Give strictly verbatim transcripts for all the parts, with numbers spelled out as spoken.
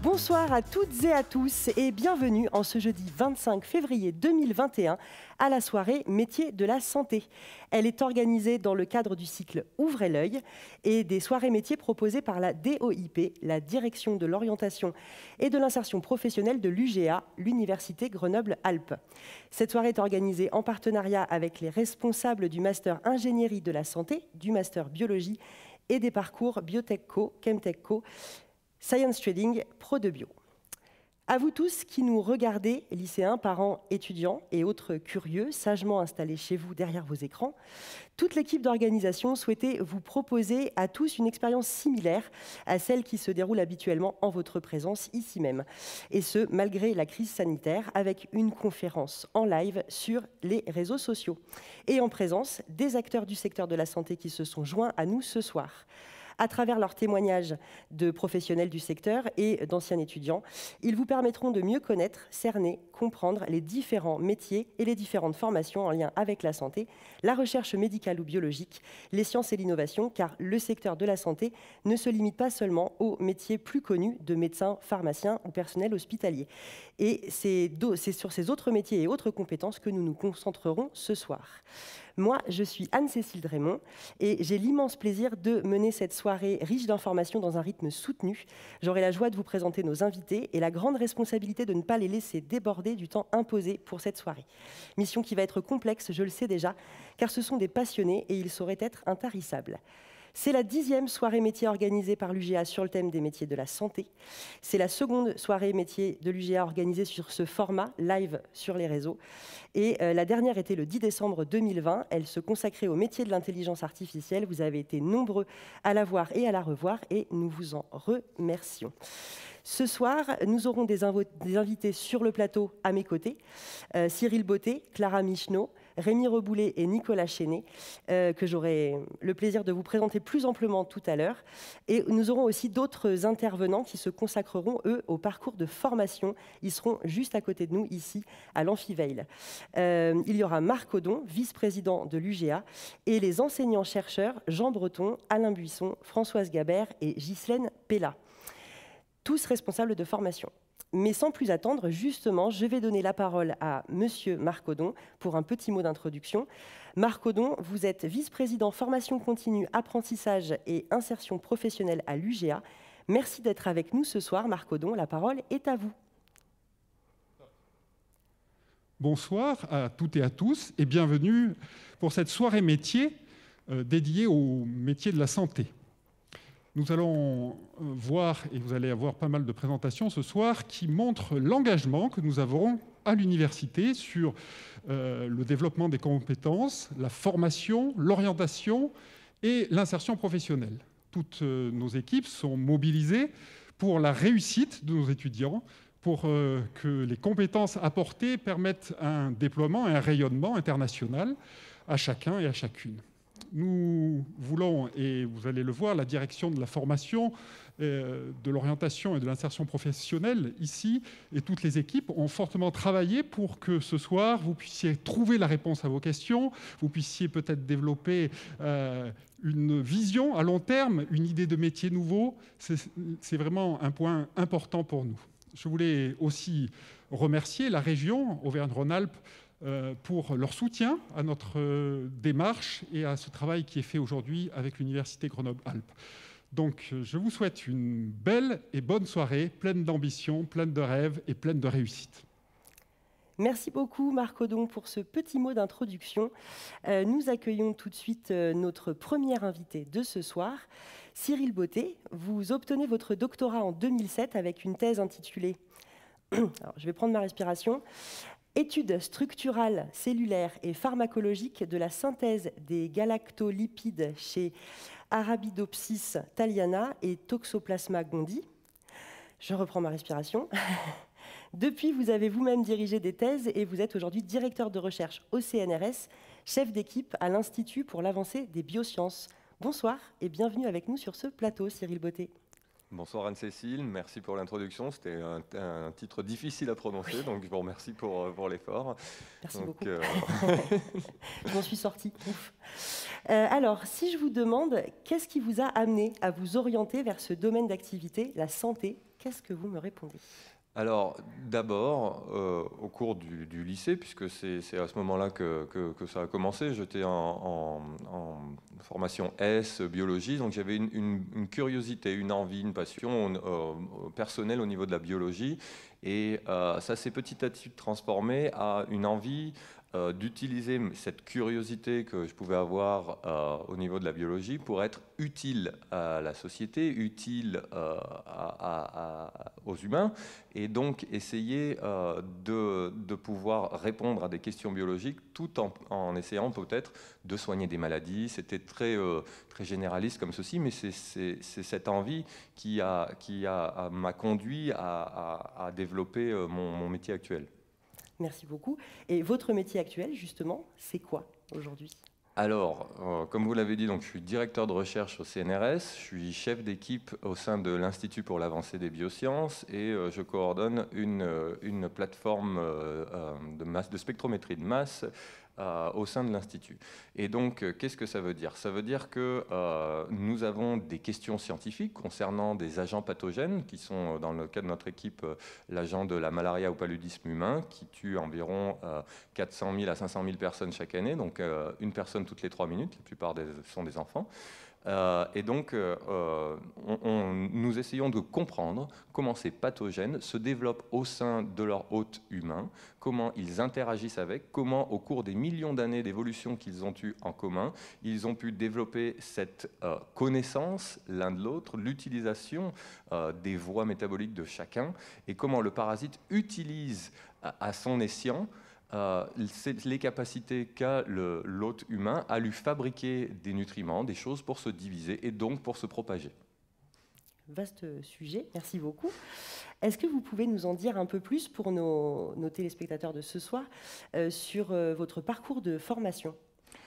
Bonsoir à toutes et à tous et bienvenue en ce jeudi vingt-cinq février deux mille vingt et un à la soirée Métiers de la Santé. Elle est organisée dans le cadre du cycle Ouvrez l'œil et des soirées métiers proposées par la D O I P, la Direction de l'orientation et de l'insertion professionnelle de l'U G A, l'Université Grenoble-Alpes. Cette soirée est organisée en partenariat avec les responsables du Master Ingénierie de la Santé, du Master Biologie et des parcours Biotech Co, Chemtech Co, Science Trading, Pro de Bio. À vous tous qui nous regardez, lycéens, parents, étudiants et autres curieux, sagement installés chez vous derrière vos écrans, toute l'équipe d'organisation souhaitait vous proposer à tous une expérience similaire à celle qui se déroule habituellement en votre présence ici même. Et ce, malgré la crise sanitaire, avec une conférence en live sur les réseaux sociaux. Et en présence des acteurs du secteur de la santé qui se sont joints à nous ce soir. À travers leurs témoignages de professionnels du secteur et d'anciens étudiants, ils vous permettront de mieux connaître, cerner, comprendre les différents métiers et les différentes formations en lien avec la santé, la recherche médicale ou biologique, les sciences et l'innovation, car le secteur de la santé ne se limite pas seulement aux métiers plus connus de médecins, pharmaciens ou personnel hospitalier. Et c'est sur ces autres métiers et autres compétences que nous nous concentrerons ce soir. Moi, je suis Anne-Cécile Drémont et j'ai l'immense plaisir de mener cette soirée riche d'informations dans un rythme soutenu. J'aurai la joie de vous présenter nos invités et la grande responsabilité de ne pas les laisser déborder du temps imposé pour cette soirée. Mission qui va être complexe, je le sais déjà, car ce sont des passionnés et ils sauraient être intarissables. C'est la dixième soirée métier organisée par l'U G A sur le thème des métiers de la santé. C'est la seconde soirée métier de l'U G A organisée sur ce format live sur les réseaux. Et euh, la dernière était le dix décembre deux mille vingt. Elle se consacrait aux métiers de l'intelligence artificielle. Vous avez été nombreux à la voir et à la revoir et nous vous en remercions. Ce soir, nous aurons des, inv des invités sur le plateau à mes côtés. Euh, Cyril Botté, Clara Micheneau, Rémi Reboulet et Nicolas Chénet, euh, que j'aurai le plaisir de vous présenter plus amplement tout à l'heure. Et nous aurons aussi d'autres intervenants qui se consacreront, eux, au parcours de formation. Ils seront juste à côté de nous, ici, à l'Amphiveil. Euh, il y aura Marc Audon, vice-président de l'U G A, et les enseignants-chercheurs Jean Breton, Alain Buisson, Françoise Gabert et Ghislaine Pella. Tous responsables de formation. Mais sans plus attendre, justement, je vais donner la parole à Monsieur Marc Audon pour un petit mot d'introduction. Marc Audon, vous êtes vice-président formation continue, apprentissage et insertion professionnelle à l'U G A. Merci d'être avec nous ce soir, Marc Audon. La parole est à vous. Bonsoir à toutes et à tous et bienvenue pour cette soirée métier euh, dédiée aux métiers de la santé. Nous allons voir, et vous allez avoir pas mal de présentations ce soir, qui montrent l'engagement que nous avons à l'université sur euh, le développement des compétences, la formation, l'orientation et l'insertion professionnelle. Toutes euh, nos équipes sont mobilisées pour la réussite de nos étudiants, pour euh, que les compétences apportées permettent un déploiement et un rayonnement international à chacun et à chacune. Nous voulons, et vous allez le voir, la direction de la formation, euh, de l'orientation et de l'insertion professionnelle ici, et toutes les équipes ont fortement travaillé pour que ce soir, vous puissiez trouver la réponse à vos questions, vous puissiez peut-être développer euh, une vision à long terme, une idée de métier nouveau. C'est vraiment un point important pour nous. Je voulais aussi remercier la région Auvergne-Rhône-Alpes pour leur soutien à notre démarche et à ce travail qui est fait aujourd'hui avec l'Université Grenoble-Alpes. Donc, je vous souhaite une belle et bonne soirée, pleine d'ambition, pleine de rêves et pleine de réussite. Merci beaucoup, Marc Audon, pour ce petit mot d'introduction. Euh, nous accueillons tout de suite euh, notre premier invité de ce soir, Cyril Botté. Vous obtenez votre doctorat en deux mille sept avec une thèse intitulée... Alors, je vais prendre ma respiration. Études structurales, cellulaires et pharmacologiques de la synthèse des galactolipides chez Arabidopsis thaliana et Toxoplasma gondii. Je reprends ma respiration. Depuis, vous avez vous-même dirigé des thèses et vous êtes aujourd'hui directeur de recherche au C N R S, chef d'équipe à l'Institut pour l'avancée des biosciences. Bonsoir et bienvenue avec nous sur ce plateau, Cyril Botté. Bonsoir Anne-Cécile, merci pour l'introduction. C'était un, un titre difficile à prononcer, donc je vous remercie pour, pour l'effort. Merci donc, beaucoup. Euh... je m'en suis sortie. Euh, alors, si je vous demande, qu'est-ce qui vous a amené à vous orienter vers ce domaine d'activité, la santé, qu'est-ce que vous me répondez? Alors, d'abord, euh, au cours du, du lycée, puisque c'est à ce moment-là que, que, que ça a commencé, j'étais en, en, en formation S, biologie, donc j'avais une, une, une curiosité, une envie, une passion euh, personnelle au niveau de la biologie, et euh, ça s'est petit à petit transformé à une envie euh, d'utiliser cette curiosité que je pouvais avoir euh, au niveau de la biologie pour être utile à la société, utile euh, à, à, à, aux humains, et donc essayer euh, de, de pouvoir répondre à des questions biologiques tout en, en essayant peut-être de soigner des maladies. C'était très, euh, très généraliste comme ceci, mais c'est cette envie qui m'a qui a, a, conduit à, à, à développer mon, mon métier actuel. Merci beaucoup. Et votre métier actuel, justement, c'est quoi aujourd'hui ? Alors, euh, comme vous l'avez dit, donc, je suis directeur de recherche au C N R S, je suis chef d'équipe au sein de l'Institut pour l'avancée des biosciences et euh, je coordonne une, une plateforme euh, de, masse, de spectrométrie de masse euh, au sein de l'Institut. Et donc, euh, qu'est-ce que ça veut dire? Ça veut dire que euh, nous avons des questions scientifiques concernant des agents pathogènes qui sont, dans le cas de notre équipe, euh, l'agent de la malaria ou paludisme humain qui tue environ euh, quatre cent mille à cinq cent mille personnes chaque année, donc euh, une personne toutes les trois minutes, la plupart des, sont des enfants. Euh, et donc, euh, on, on, nous essayons de comprendre comment ces pathogènes se développent au sein de leur hôte humain, comment ils interagissent avec, comment au cours des millions d'années d'évolution qu'ils ont eues en commun, ils ont pu développer cette euh, connaissance l'un de l'autre, l'utilisation euh, des voies métaboliques de chacun, et comment le parasite utilise à, à son escient Euh, les capacités qu'a l'hôte humain à lui fabriquer des nutriments, des choses pour se diviser et donc pour se propager. Vaste sujet, merci beaucoup. Est-ce que vous pouvez nous en dire un peu plus pour nos, nos téléspectateurs de ce soir euh, sur euh, votre parcours de formation ?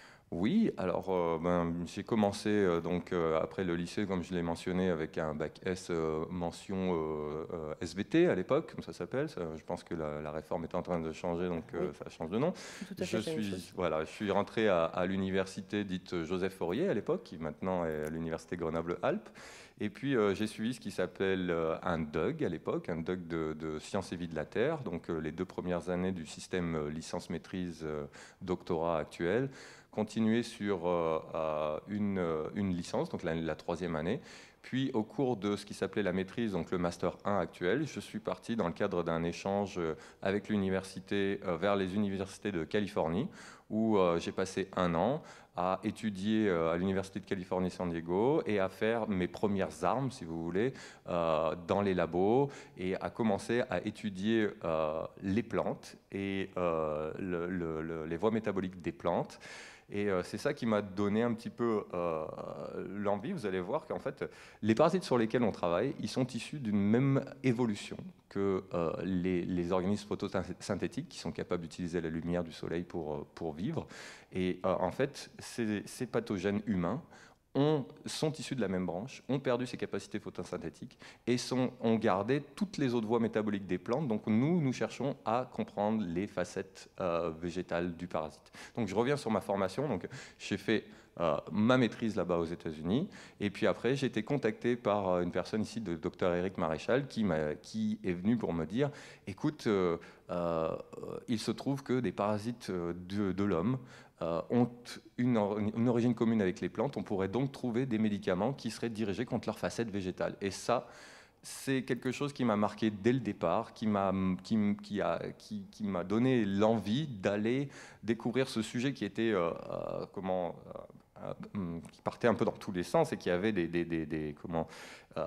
Oui, alors euh, ben, j'ai commencé euh, donc euh, après le lycée, comme je l'ai mentionné, avec un bac S euh, mention euh, euh, S V T à l'époque, comme ça s'appelle. Je pense que la, la réforme est en train de changer, donc euh, oui. Ça change de nom. Tout à fait je suis voilà, je suis rentré à, à l'université dite Joseph Fourier à l'époque, qui maintenant est à l'université Grenoble-Alpes. Et puis euh, j'ai suivi ce qui s'appelle euh, un D U G à l'époque, un D U G de, de sciences et vie de la Terre, donc euh, les deux premières années du système euh, licence-maîtrise euh, doctorat actuel. Continuer sur euh, une, une licence, donc la, la troisième année. Puis au cours de ce qui s'appelait la maîtrise, donc le Master un actuel, je suis parti dans le cadre d'un échange avec l'université euh, vers les universités de Californie, où euh, j'ai passé un an à étudier euh, à l'université de Californie San Diego et à faire mes premières armes, si vous voulez, euh, dans les labos et à commencer à étudier euh, les plantes et euh, le, le, le, les voies métaboliques des plantes. Et euh, c'est ça qui m'a donné un petit peu euh, l'envie. Vous allez voir qu'en fait, les parasites sur lesquels on travaille, ils sont issus d'une même évolution que euh, les, les organismes photosynthétiques qui sont capables d'utiliser la lumière du soleil pour, pour vivre. Et euh, en fait, ces, ces pathogènes humains ont, sont issus de la même branche, ont perdu ses capacités photosynthétiques et sont, ont gardé toutes les autres voies métaboliques des plantes. Donc nous, nous cherchons à comprendre les facettes euh, végétales du parasite. Donc je reviens sur ma formation. Donc j'ai fait euh, ma maîtrise là-bas aux États-Unis. Et puis après, j'ai été contacté par une personne ici, le docteur Éric Maréchal, qui, qui est venu pour me dire, écoute, euh, euh, il se trouve que des parasites de, de l'homme Euh, ont une, une origine commune avec les plantes, on pourrait donc trouver des médicaments qui seraient dirigés contre leurs facettes végétales. Et ça, c'est quelque chose qui m'a marqué dès le départ, qui m'a qui, qui a, qui, qui m'a donné l'envie d'aller découvrir ce sujet qui était, euh, euh, comment, euh, euh, qui partait un peu dans tous les sens et qui avait des, des, des, des comment, euh,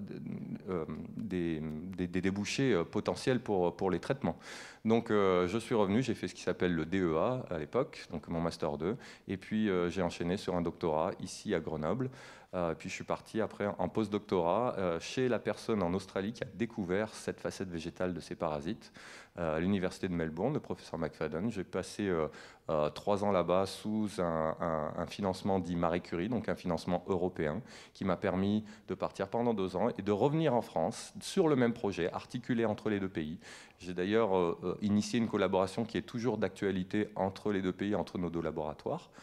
euh, des, des, des débouchés potentiels pour, pour les traitements. Donc euh, je suis revenu, j'ai fait ce qui s'appelle le D E A à l'époque, donc mon Master deux, et puis euh, j'ai enchaîné sur un doctorat ici à Grenoble. Euh, puis je suis parti après en post-doctorat euh, chez la personne en Australie qui a découvert cette facette végétale de ces parasites, euh, à l'université de Melbourne, le professeur McFadden. J'ai passé euh, euh, trois ans là-bas sous un, un, un financement dit Marie Curie, donc un financement européen, qui m'a permis de partir pendant deux ans et de revenir en France sur le même projet, articulé entre les deux pays. J'ai d'ailleurs euh, initié une collaboration qui est toujours d'actualité entre les deux pays, entre nos deux laboratoires.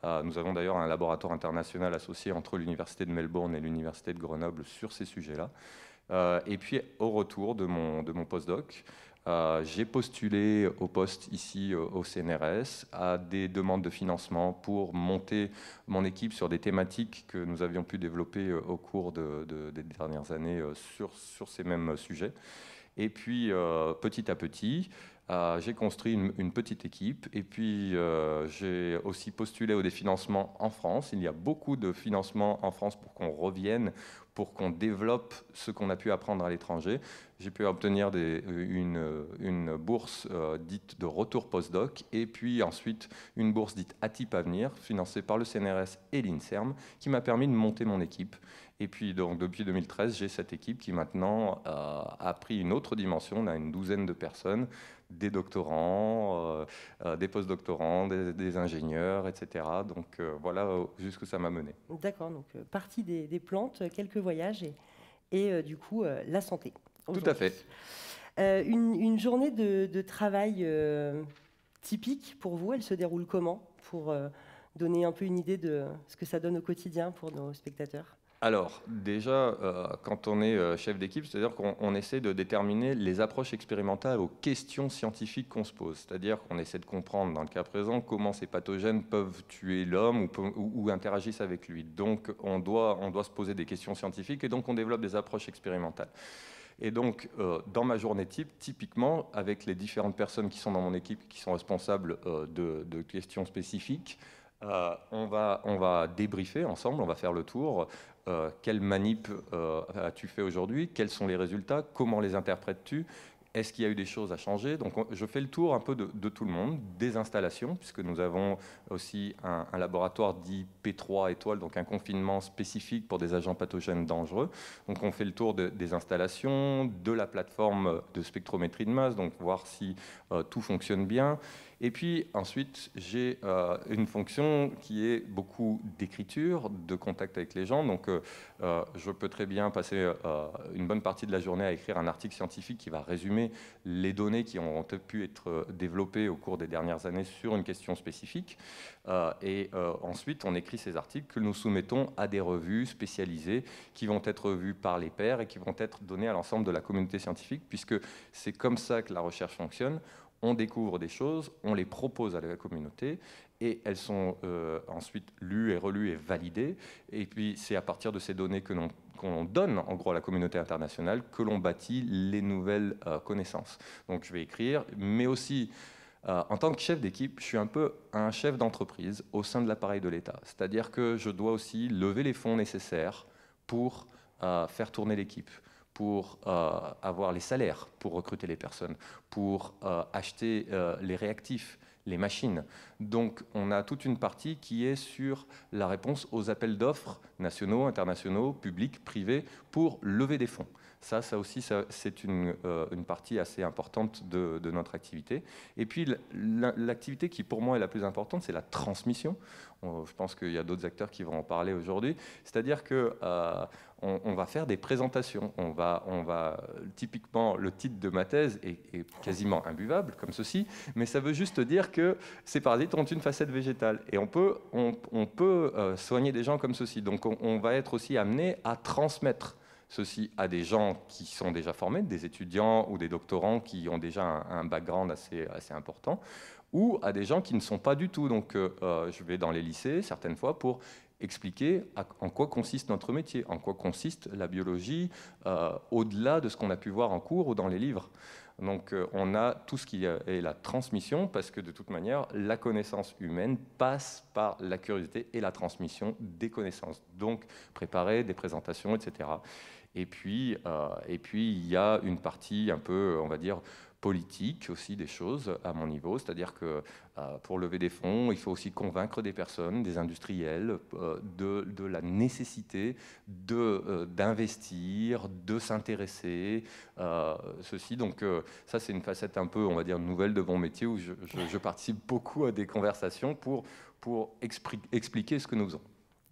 Euh, nous avons d'ailleurs un laboratoire international associé entre l'Université de Melbourne et l'Université de Grenoble sur ces sujets-là. Euh, et puis, au retour de mon, de mon postdoc, euh, j'ai postulé au poste ici euh, au C N R S à des demandes de financement pour monter mon équipe sur des thématiques que nous avions pu développer euh, au cours de, de, des dernières années euh, sur, sur ces mêmes sujets. Et puis, euh, petit à petit, euh, j'ai construit une, une petite équipe. Et puis, euh, j'ai aussi postulé au des financements en France. Il y a beaucoup de financements en France pour qu'on revienne, pour qu'on développe ce qu'on a pu apprendre à l'étranger. J'ai pu obtenir des, une, une bourse euh, dite de retour postdoc, et puis ensuite une bourse dite A T I P Avenir, financée par le C N R S et l'INSERM, qui m'a permis de monter mon équipe. Et puis, donc, depuis deux mille treize, j'ai cette équipe qui maintenant euh, a pris une autre dimension. On a une douzaine de personnes, des doctorants, euh, euh, des postdoctorants, des, des ingénieurs, et cetera. Donc, euh, voilà jusqu'où ça m'a mené. D'accord, donc euh, partie des, des plantes, quelques voyages et, et euh, du coup, euh, la santé. Tout à fait. Euh, une, une journée de, de travail euh, typique pour vous, elle se déroule comment, pour euh, donner un peu une idée de ce que ça donne au quotidien pour nos spectateurs? Alors, déjà, euh, quand on est euh, chef d'équipe, c'est-à-dire qu'on on essaie de déterminer les approches expérimentales aux questions scientifiques qu'on se pose. C'est-à-dire qu'on essaie de comprendre, dans le cas présent, comment ces pathogènes peuvent tuer l'homme ou, ou, ou interagissent avec lui. Donc, on doit, on doit se poser des questions scientifiques et donc on développe des approches expérimentales. Et donc, euh, dans ma journée type, typiquement, avec les différentes personnes qui sont dans mon équipe, qui sont responsables euh, de, de questions spécifiques, euh, on va, on va débriefer ensemble, on va faire le tour. Euh, quelle manip euh, as-tu fait aujourd'hui? Quels sont les résultats? Comment les interprètes-tu? Est-ce qu'il y a eu des choses à changer? Donc, on, je fais le tour un peu de, de tout le monde, des installations, puisque nous avons aussi un, un laboratoire dit P trois étoiles, donc un confinement spécifique pour des agents pathogènes dangereux. Donc, on fait le tour de, des installations, de la plateforme de spectrométrie de masse, donc voir si euh, tout fonctionne bien. Et puis ensuite, j'ai euh, une fonction qui est beaucoup d'écriture, de contact avec les gens. Donc, euh, euh, je peux très bien passer euh, une bonne partie de la journée à écrire un article scientifique qui va résumer les données qui ont pu être développées au cours des dernières années sur une question spécifique. Euh, et euh, ensuite, on écrit ces articles que nous soumettons à des revues spécialisées qui vont être vues par les pairs et qui vont être données à l'ensemble de la communauté scientifique, puisque c'est comme ça que la recherche fonctionne. On découvre des choses, on les propose à la communauté et elles sont euh, ensuite lues et relues et validées. Et puis c'est à partir de ces données que l'on qu'on donne en gros à la communauté internationale que l'on bâtit les nouvelles euh, connaissances. Donc je vais écrire, mais aussi euh, en tant que chef d'équipe, je suis un peu un chef d'entreprise au sein de l'appareil de l'État. C'est-à-dire que je dois aussi lever les fonds nécessaires pour euh, faire tourner l'équipe, pour euh, avoir les salaires, pour recruter les personnes, pour euh, acheter euh, les réactifs, les machines. Donc on a toute une partie qui est sur la réponse aux appels d'offres nationaux, internationaux, publics, privés, pour lever des fonds. Ça, ça aussi, ça, c'est une, euh, une partie assez importante de, de notre activité. Et puis l'activité qui pour moi est la plus importante, c'est la transmission. On, je pense qu'il y a d'autres acteurs qui vont en parler aujourd'hui. C'est-à-dire que euh, on, on va faire des présentations. On va, on va, typiquement, le titre de ma thèse est, est quasiment imbuvable, comme ceci, mais ça veut juste dire que ces parasites ont une facette végétale. Et on peut, on, on peut euh, soigner des gens comme ceci. Donc on, on va être aussi amené à transmettre ceci à des gens qui sont déjà formés, des étudiants ou des doctorants qui ont déjà un, un background assez, assez important, ou à des gens qui ne sont pas du tout. Donc euh, je vais dans les lycées, certaines fois, pour expliquer à, en quoi consiste notre métier, en quoi consiste la biologie, euh, au-delà de ce qu'on a pu voir en cours ou dans les livres. Donc euh, on a tout ce qui est la transmission, parce que de toute manière, la connaissance humaine passe par la curiosité et la transmission des connaissances. Donc préparer des présentations, et cetera. Et puis, euh, et puis il y a une partie un peu, on va dire, politique aussi des choses à mon niveau, c'est-à-dire que euh, pour lever des fonds, il faut aussi convaincre des personnes, des industriels, euh, de, de la nécessité de, euh, d'investir, de s'intéresser, euh, ceci. Donc euh, ça, c'est une facette un peu, on va dire, nouvelle de mon métier, où je, je, je participe beaucoup à des conversations pour, pour expri- expliquer ce que nous faisons.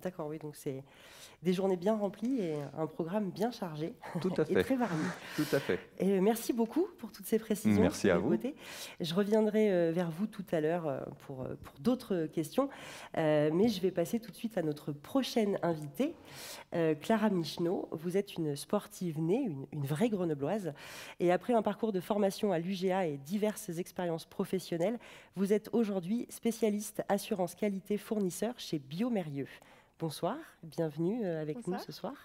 D'accord, oui, donc c'est des journées bien remplies et un programme bien chargé. Tout à fait. Et très varié. Tout à fait. Et merci beaucoup pour toutes ces précisions. Merci à vous. Côté. Je reviendrai vers vous tout à l'heure pour, pour d'autres questions, euh, mais je vais passer tout de suite à notre prochaine invitée, euh, Clara Micheneau. Vous êtes une sportive née, une, une vraie grenobloise, et après un parcours de formation à l'U G A et diverses expériences professionnelles, vous êtes aujourd'hui spécialiste assurance qualité fournisseur chez Biomérieux. Bonsoir, bienvenue avec Bonsoir. Nous ce soir.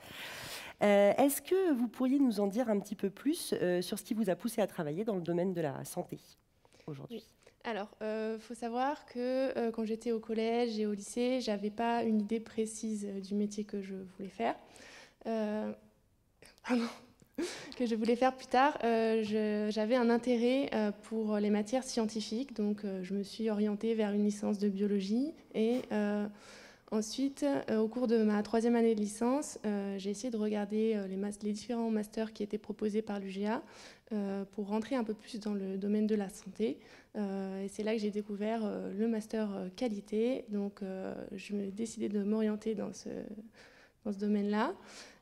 Euh, Est-ce que vous pourriez nous en dire un petit peu plus euh, sur ce qui vous a poussé à travailler dans le domaine de la santé aujourd'hui? Oui. Alors, il euh, faut savoir que euh, quand j'étais au collège et au lycée, je n'avais pas une idée précise euh, du métier que je voulais faire. Euh, pardon. que je voulais faire plus tard. Euh, j'avais un intérêt euh, pour les matières scientifiques, donc euh, je me suis orientée vers une licence de biologie et euh, ensuite, euh, au cours de ma troisième année de licence, euh, j'ai essayé de regarder euh, les, les différents masters qui étaient proposés par l'U G A euh, pour rentrer un peu plus dans le domaine de la santé. Euh, et c'est là que j'ai découvert euh, le master euh, qualité. Donc, euh, je me suis décidé de m'orienter dans ce, dans ce domaine-là.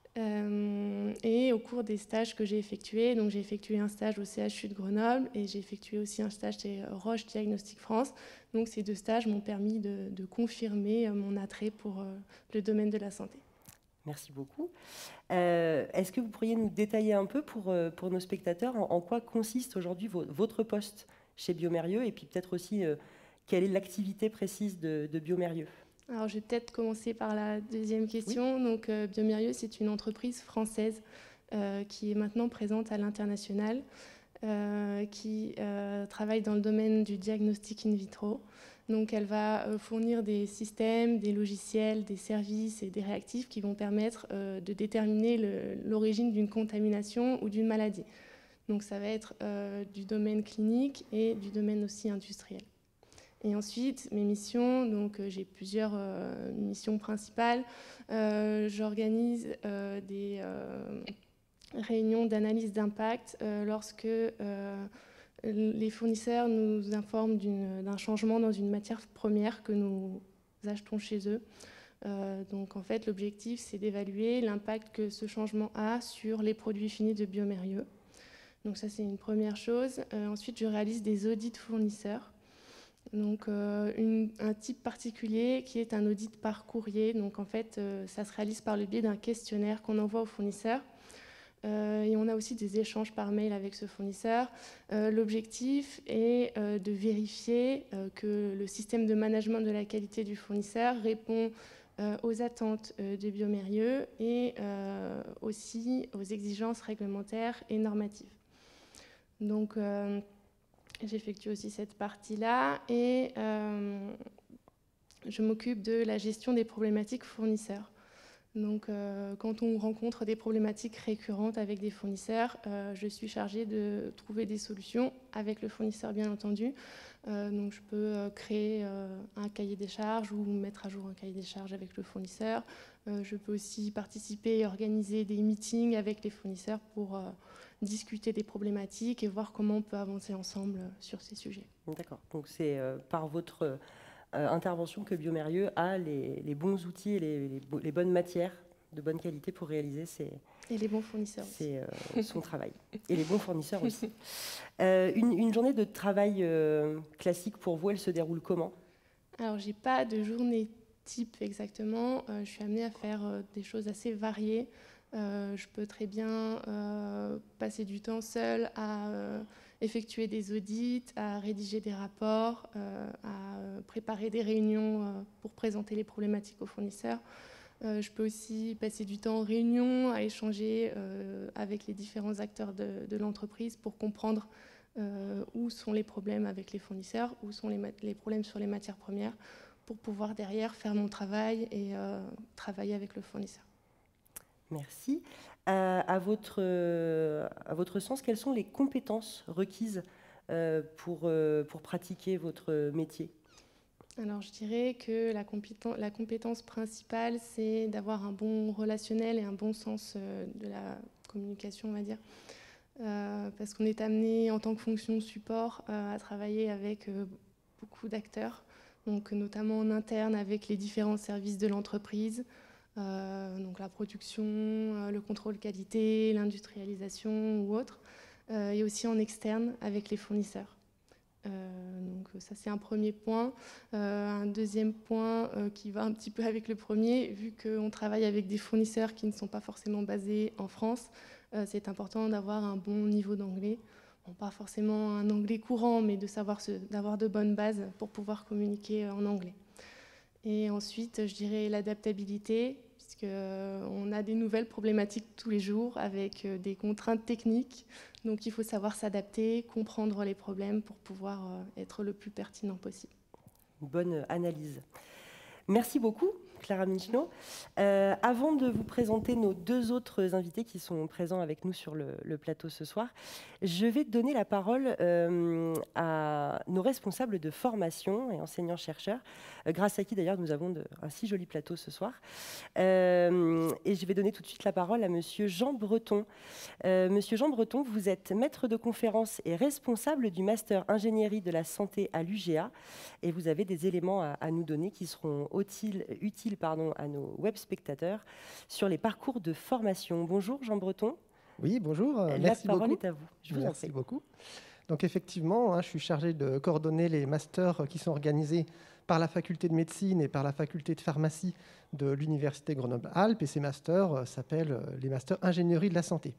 Euh, et au cours des stages que j'ai effectués, donc j'ai effectué un stage au C H U de Grenoble et j'ai effectué aussi un stage chez Roche Diagnostic France. Donc ces deux stages m'ont permis de, de confirmer mon attrait pour euh, le domaine de la santé. Merci beaucoup. Euh, Est-ce que vous pourriez nous détailler un peu pour, pour nos spectateurs en, en quoi consiste aujourd'hui vo votre poste chez Biomérieux et puis peut-être aussi euh, quelle est l'activité précise de, de Biomérieux? Alors, je vais peut-être commencer par la deuxième question. Oui. Donc, euh, Biomérieux, c'est une entreprise française euh, qui est maintenant présente à l'international, euh, qui euh, travaille dans le domaine du diagnostic in vitro. Donc, elle va euh, fournir des systèmes, des logiciels, des services et des réactifs qui vont permettre euh, de déterminer l'origine d'une contamination ou d'une maladie. Donc, ça va être euh, du domaine clinique et du domaine aussi industriel. Et ensuite, mes missions, donc euh, j'ai plusieurs euh, missions principales. Euh, J'organise euh, des euh, réunions d'analyse d'impact euh, lorsque euh, les fournisseurs nous informent d'un changement dans une matière première que nous achetons chez eux. Euh, donc en fait, l'objectif, c'est d'évaluer l'impact que ce changement a sur les produits finis de Biomérieux. Donc ça, c'est une première chose. Euh, ensuite, je réalise des audits fournisseurs. Donc, euh, une, un type particulier qui est un audit par courrier. Donc, en fait, euh, ça se réalise par le biais d'un questionnaire qu'on envoie au fournisseur. Euh, et on a aussi des échanges par mail avec ce fournisseur. Euh, L'objectif est euh, de vérifier euh, que le système de management de la qualité du fournisseur répond euh, aux attentes euh, de Biomérieux et euh, aussi aux exigences réglementaires et normatives. Donc, euh, j'effectue aussi cette partie-là et euh, je m'occupe de la gestion des problématiques fournisseurs. Donc, euh, quand on rencontre des problématiques récurrentes avec des fournisseurs, euh, je suis chargée de trouver des solutions avec le fournisseur, bien entendu. Euh, donc, je peux euh, créer euh, un cahier des charges ou mettre à jour un cahier des charges avec le fournisseur. Euh, je peux aussi participer et organiser des meetings avec les fournisseurs pour euh, discuter des problématiques et voir comment on peut avancer ensemble sur ces sujets. D'accord. Donc, c'est euh, par votre euh, intervention que Biomérieux a les, les bons outils et les, les, les bonnes matières de bonne qualité pour réaliser ses, et les bons fournisseurs ses, euh, son travail. Et les bons fournisseurs aussi. Euh, une, une journée de travail euh, classique pour vous, elle se déroule comment? Alors, j'ai pas de journée type exactement. Euh, je suis amenée à faire euh, des choses assez variées. Euh, je peux très bien euh, passer du temps seule à euh, effectuer des audits, à rédiger des rapports, euh, à préparer des réunions euh, pour présenter les problématiques aux fournisseurs. Euh, je peux aussi passer du temps en réunion, à échanger euh, avec les différents acteurs de, de l'entreprise pour comprendre euh, où sont les problèmes avec les fournisseurs, où sont les, les problèmes sur les matières premières, pour pouvoir derrière faire mon travail et euh, travailler avec le fournisseur. Merci. Euh, à, votre, euh, à votre sens, quelles sont les compétences requises euh, pour, euh, pour pratiquer votre métier? Alors, je dirais que la compétence, la compétence principale, c'est d'avoir un bon relationnel et un bon sens euh, de la communication, on va dire. Euh, parce qu'on est amené, en tant que fonction support, euh, à travailler avec euh, beaucoup d'acteurs. donc notamment en interne avec les différents services de l'entreprise, euh, donc la production, euh, le contrôle qualité, l'industrialisation ou autre, euh, et aussi en externe avec les fournisseurs. Euh, donc ça c'est un premier point. Euh, un deuxième point euh, qui va un petit peu avec le premier, vu qu'on travaille avec des fournisseurs qui ne sont pas forcément basés en France, euh, c'est important d'avoir un bon niveau d'anglais. Bon, pas forcément un anglais courant, mais de savoir se, d'avoir de bonnes bases pour pouvoir communiquer en anglais. Et ensuite, je dirais l'adaptabilité, puisqu'on a des nouvelles problématiques tous les jours avec des contraintes techniques. Donc il faut savoir s'adapter, comprendre les problèmes pour pouvoir être le plus pertinent possible. Une bonne analyse. Merci beaucoup, Clara Minchino. Euh, avant de vous présenter nos deux autres invités qui sont présents avec nous sur le, le plateau ce soir, je vais donner la parole euh, à nos responsables de formation et enseignants-chercheurs, euh, grâce à qui d'ailleurs nous avons de, un si joli plateau ce soir. Euh, et je vais donner tout de suite la parole à Monsieur Jean Breton. Euh, Monsieur Jean Breton, vous êtes maître de conférence et responsable du master ingénierie de la santé à l'U G A, et vous avez des éléments à, à nous donner qui seront utiles, utiles pardon, à nos web spectateurs sur les parcours de formation. Bonjour Jean Breton. Oui, bonjour. La Merci parole beaucoup. est à vous. Je vous Merci en prie. beaucoup. Donc effectivement, hein, je suis chargé de coordonner les masters qui sont organisés par la faculté de médecine et par la faculté de pharmacie de l'université Grenoble-Alpes. Et ces masters euh, s'appellent euh, les masters ingénierie de la santé.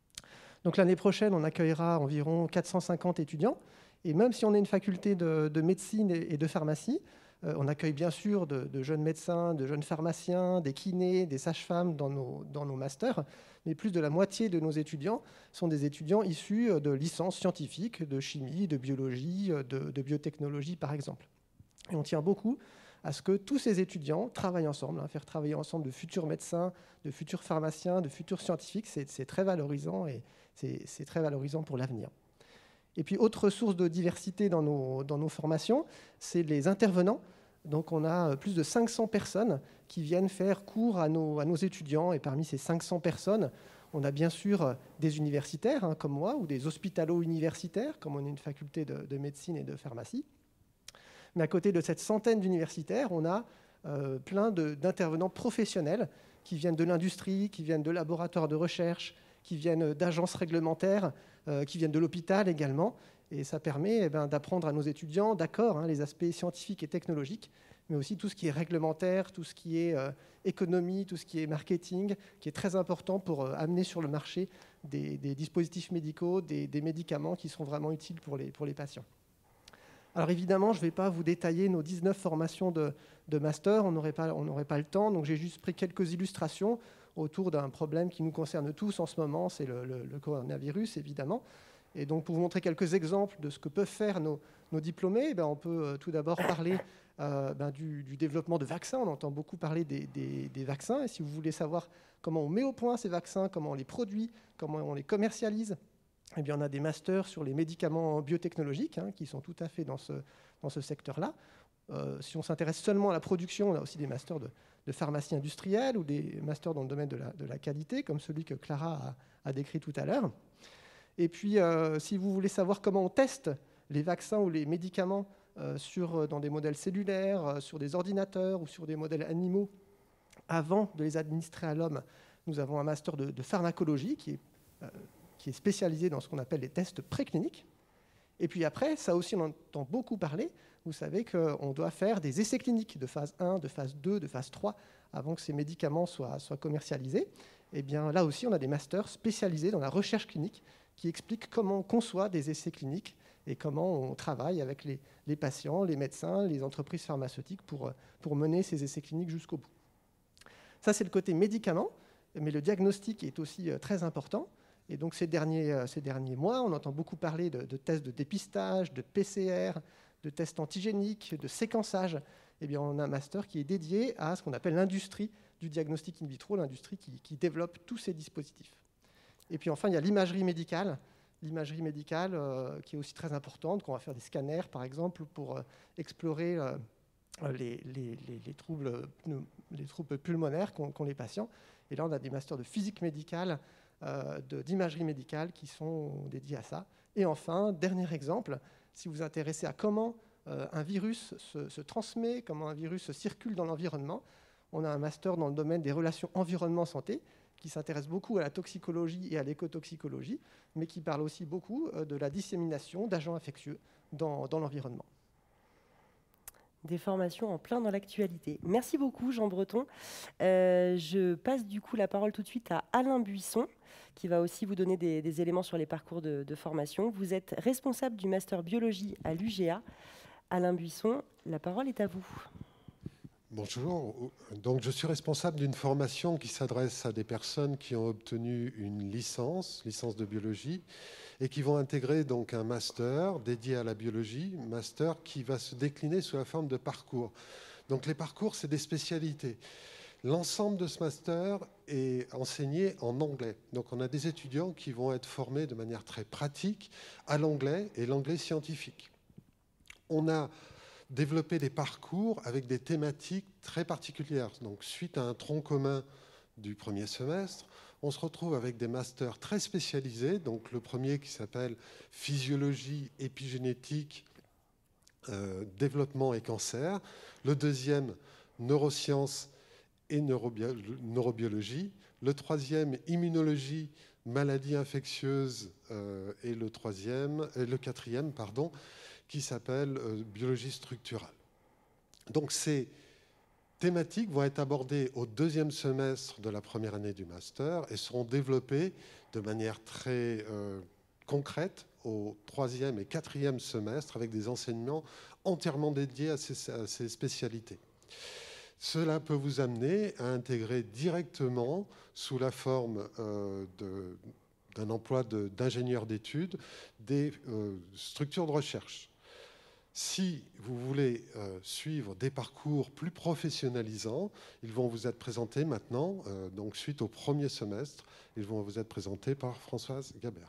Donc l'année prochaine, on accueillera environ quatre cent cinquante étudiants. Et même si on est une faculté de, de médecine et, et de pharmacie, euh, on accueille bien sûr de, de jeunes médecins, de jeunes pharmaciens, des kinés, des sages-femmes dans nos, dans nos masters. Mais plus de la moitié de nos étudiants sont des étudiants issus de licences scientifiques, de chimie, de biologie, de, de biotechnologie par exemple. Et on tient beaucoup à ce que tous ces étudiants travaillent ensemble, hein, faire travailler ensemble de futurs médecins, de futurs pharmaciens, de futurs scientifiques, c'est, c'est très valorisant et c'est, c'est très valorisant pour l'avenir. Et puis, autre source de diversité dans nos, dans nos formations, c'est les intervenants. Donc, on a plus de cinq cents personnes qui viennent faire cours à nos, à nos étudiants. Et parmi ces cinq cents personnes, on a bien sûr des universitaires, hein, comme moi, ou des hospitalo-universitaires, comme on est une faculté de, de médecine et de pharmacie. Mais à côté de cette centaine d'universitaires, on a euh, plein de, d'intervenants professionnels qui viennent de l'industrie, qui viennent de laboratoires de recherche, qui viennent d'agences réglementaires, euh, qui viennent de l'hôpital également. Et ça permet eh ben, d'apprendre à nos étudiants, d'accord, hein, les aspects scientifiques et technologiques, mais aussi tout ce qui est réglementaire, tout ce qui est euh, économie, tout ce qui est marketing, qui est très important pour euh, amener sur le marché des, des dispositifs médicaux, des, des médicaments qui seront vraiment utiles pour les, pour les patients. Alors évidemment, je ne vais pas vous détailler nos dix-neuf formations de, de master, on n'aurait pas, on n'aurait pas le temps, donc j'ai juste pris quelques illustrations autour d'un problème qui nous concerne tous en ce moment, c'est le, le, le coronavirus, évidemment. Et donc, pour vous montrer quelques exemples de ce que peuvent faire nos, nos diplômés, ben, on peut euh, tout d'abord parler euh, ben, du, du développement de vaccins. On entend beaucoup parler des, des, des vaccins. Et si vous voulez savoir comment on met au point ces vaccins, comment on les produit, comment on les commercialise, eh bien, on a des masters sur les médicaments biotechnologiques hein, qui sont tout à fait dans ce, dans ce secteur-là. Euh, si on s'intéresse seulement à la production, on a aussi des masters de, de pharmacie industrielle ou des masters dans le domaine de la, de la qualité, comme celui que Clara a, a décrit tout à l'heure. Et puis, euh, si vous voulez savoir comment on teste les vaccins ou les médicaments euh, sur, dans des modèles cellulaires, euh, sur des ordinateurs ou sur des modèles animaux, avant de les administrer à l'homme, nous avons un master de, de pharmacologie qui est, euh, qui est spécialisé dans ce qu'on appelle les tests précliniques. Et puis après, ça aussi, on entend beaucoup parler. Vous savez qu'on doit faire des essais cliniques de phase un, de phase deux, de phase trois, avant que ces médicaments soient, soient commercialisés. Et bien là aussi, on a des masters spécialisés dans la recherche clinique qui expliquent comment on conçoit des essais cliniques et comment on travaille avec les, les patients, les médecins, les entreprises pharmaceutiques pour, pour mener ces essais cliniques jusqu'au bout. Ça, c'est le côté médicament, mais le diagnostic est aussi très important. Et donc, ces derniers, ces derniers mois, on entend beaucoup parler de, de tests de dépistage, de P C R, de tests antigéniques, de séquençage. Eh bien, on a un master qui est dédié à ce qu'on appelle l'industrie du diagnostic in vitro, l'industrie qui, qui développe tous ces dispositifs. Et puis enfin, il y a l'imagerie médicale, l'imagerie médicale euh, qui est aussi très importante, qu'on va faire des scanners, par exemple, pour euh, explorer euh, les, les, les, les, troubles, les troubles pulmonaires qu'ont, qu'ont les patients. Et là, on a des masters de physique médicale, euh, de, d'imagerie médicale qui sont dédiés à ça. Et enfin, dernier exemple, si vous vous intéressez à comment euh, un virus se, se transmet, comment un virus circule dans l'environnement. On a un master dans le domaine des relations environnement-santé, qui s'intéresse beaucoup à la toxicologie et à l'écotoxicologie, mais qui parle aussi beaucoup euh, de la dissémination d'agents infectieux dans, dans l'environnement. Des formations en plein dans l'actualité. Merci beaucoup, Jean Breton. Euh, je passe du coup la parole tout de suite à Alain Buisson, qui va aussi vous donner des, des éléments sur les parcours de, de formation. Vous êtes responsable du master biologie à l'U G A. Alain Buisson, la parole est à vous. Bonjour. Donc, je suis responsable d'une formation qui s'adresse à des personnes qui ont obtenu une licence, licence de biologie, et qui vont intégrer donc un master dédié à la biologie, master qui va se décliner sous la forme de parcours. Donc les parcours, c'est des spécialités. L'ensemble de ce master est enseigné en anglais. Donc on a des étudiants qui vont être formés de manière très pratique à l'anglais et l'anglais scientifique. On a développé des parcours avec des thématiques très particulières. Donc suite à un tronc commun du premier semestre, on se retrouve avec des masters très spécialisés. Donc le premier qui s'appelle physiologie, épigénétique, euh, développement et cancer. Le deuxième, neurosciences et neurobio neurobiologie. Le troisième, immunologie, maladies infectieuses. Euh, et le troisième, et le quatrième, pardon, qui s'appelle euh, biologie structurale. Donc ces thématiques vont être abordées au deuxième semestre de la première année du master et seront développées de manière très euh, concrète au troisième et quatrième semestre avec des enseignements entièrement dédiés à ces, à ces spécialités. Cela peut vous amener à intégrer directement, sous la forme euh, de, d'un emploi d'ingénieur d'études, des euh, structures de recherche. Si vous voulez euh, suivre des parcours plus professionnalisants, ils vont vous être présentés maintenant, euh, donc suite au premier semestre, ils vont vous être présentés par Françoise Gabert.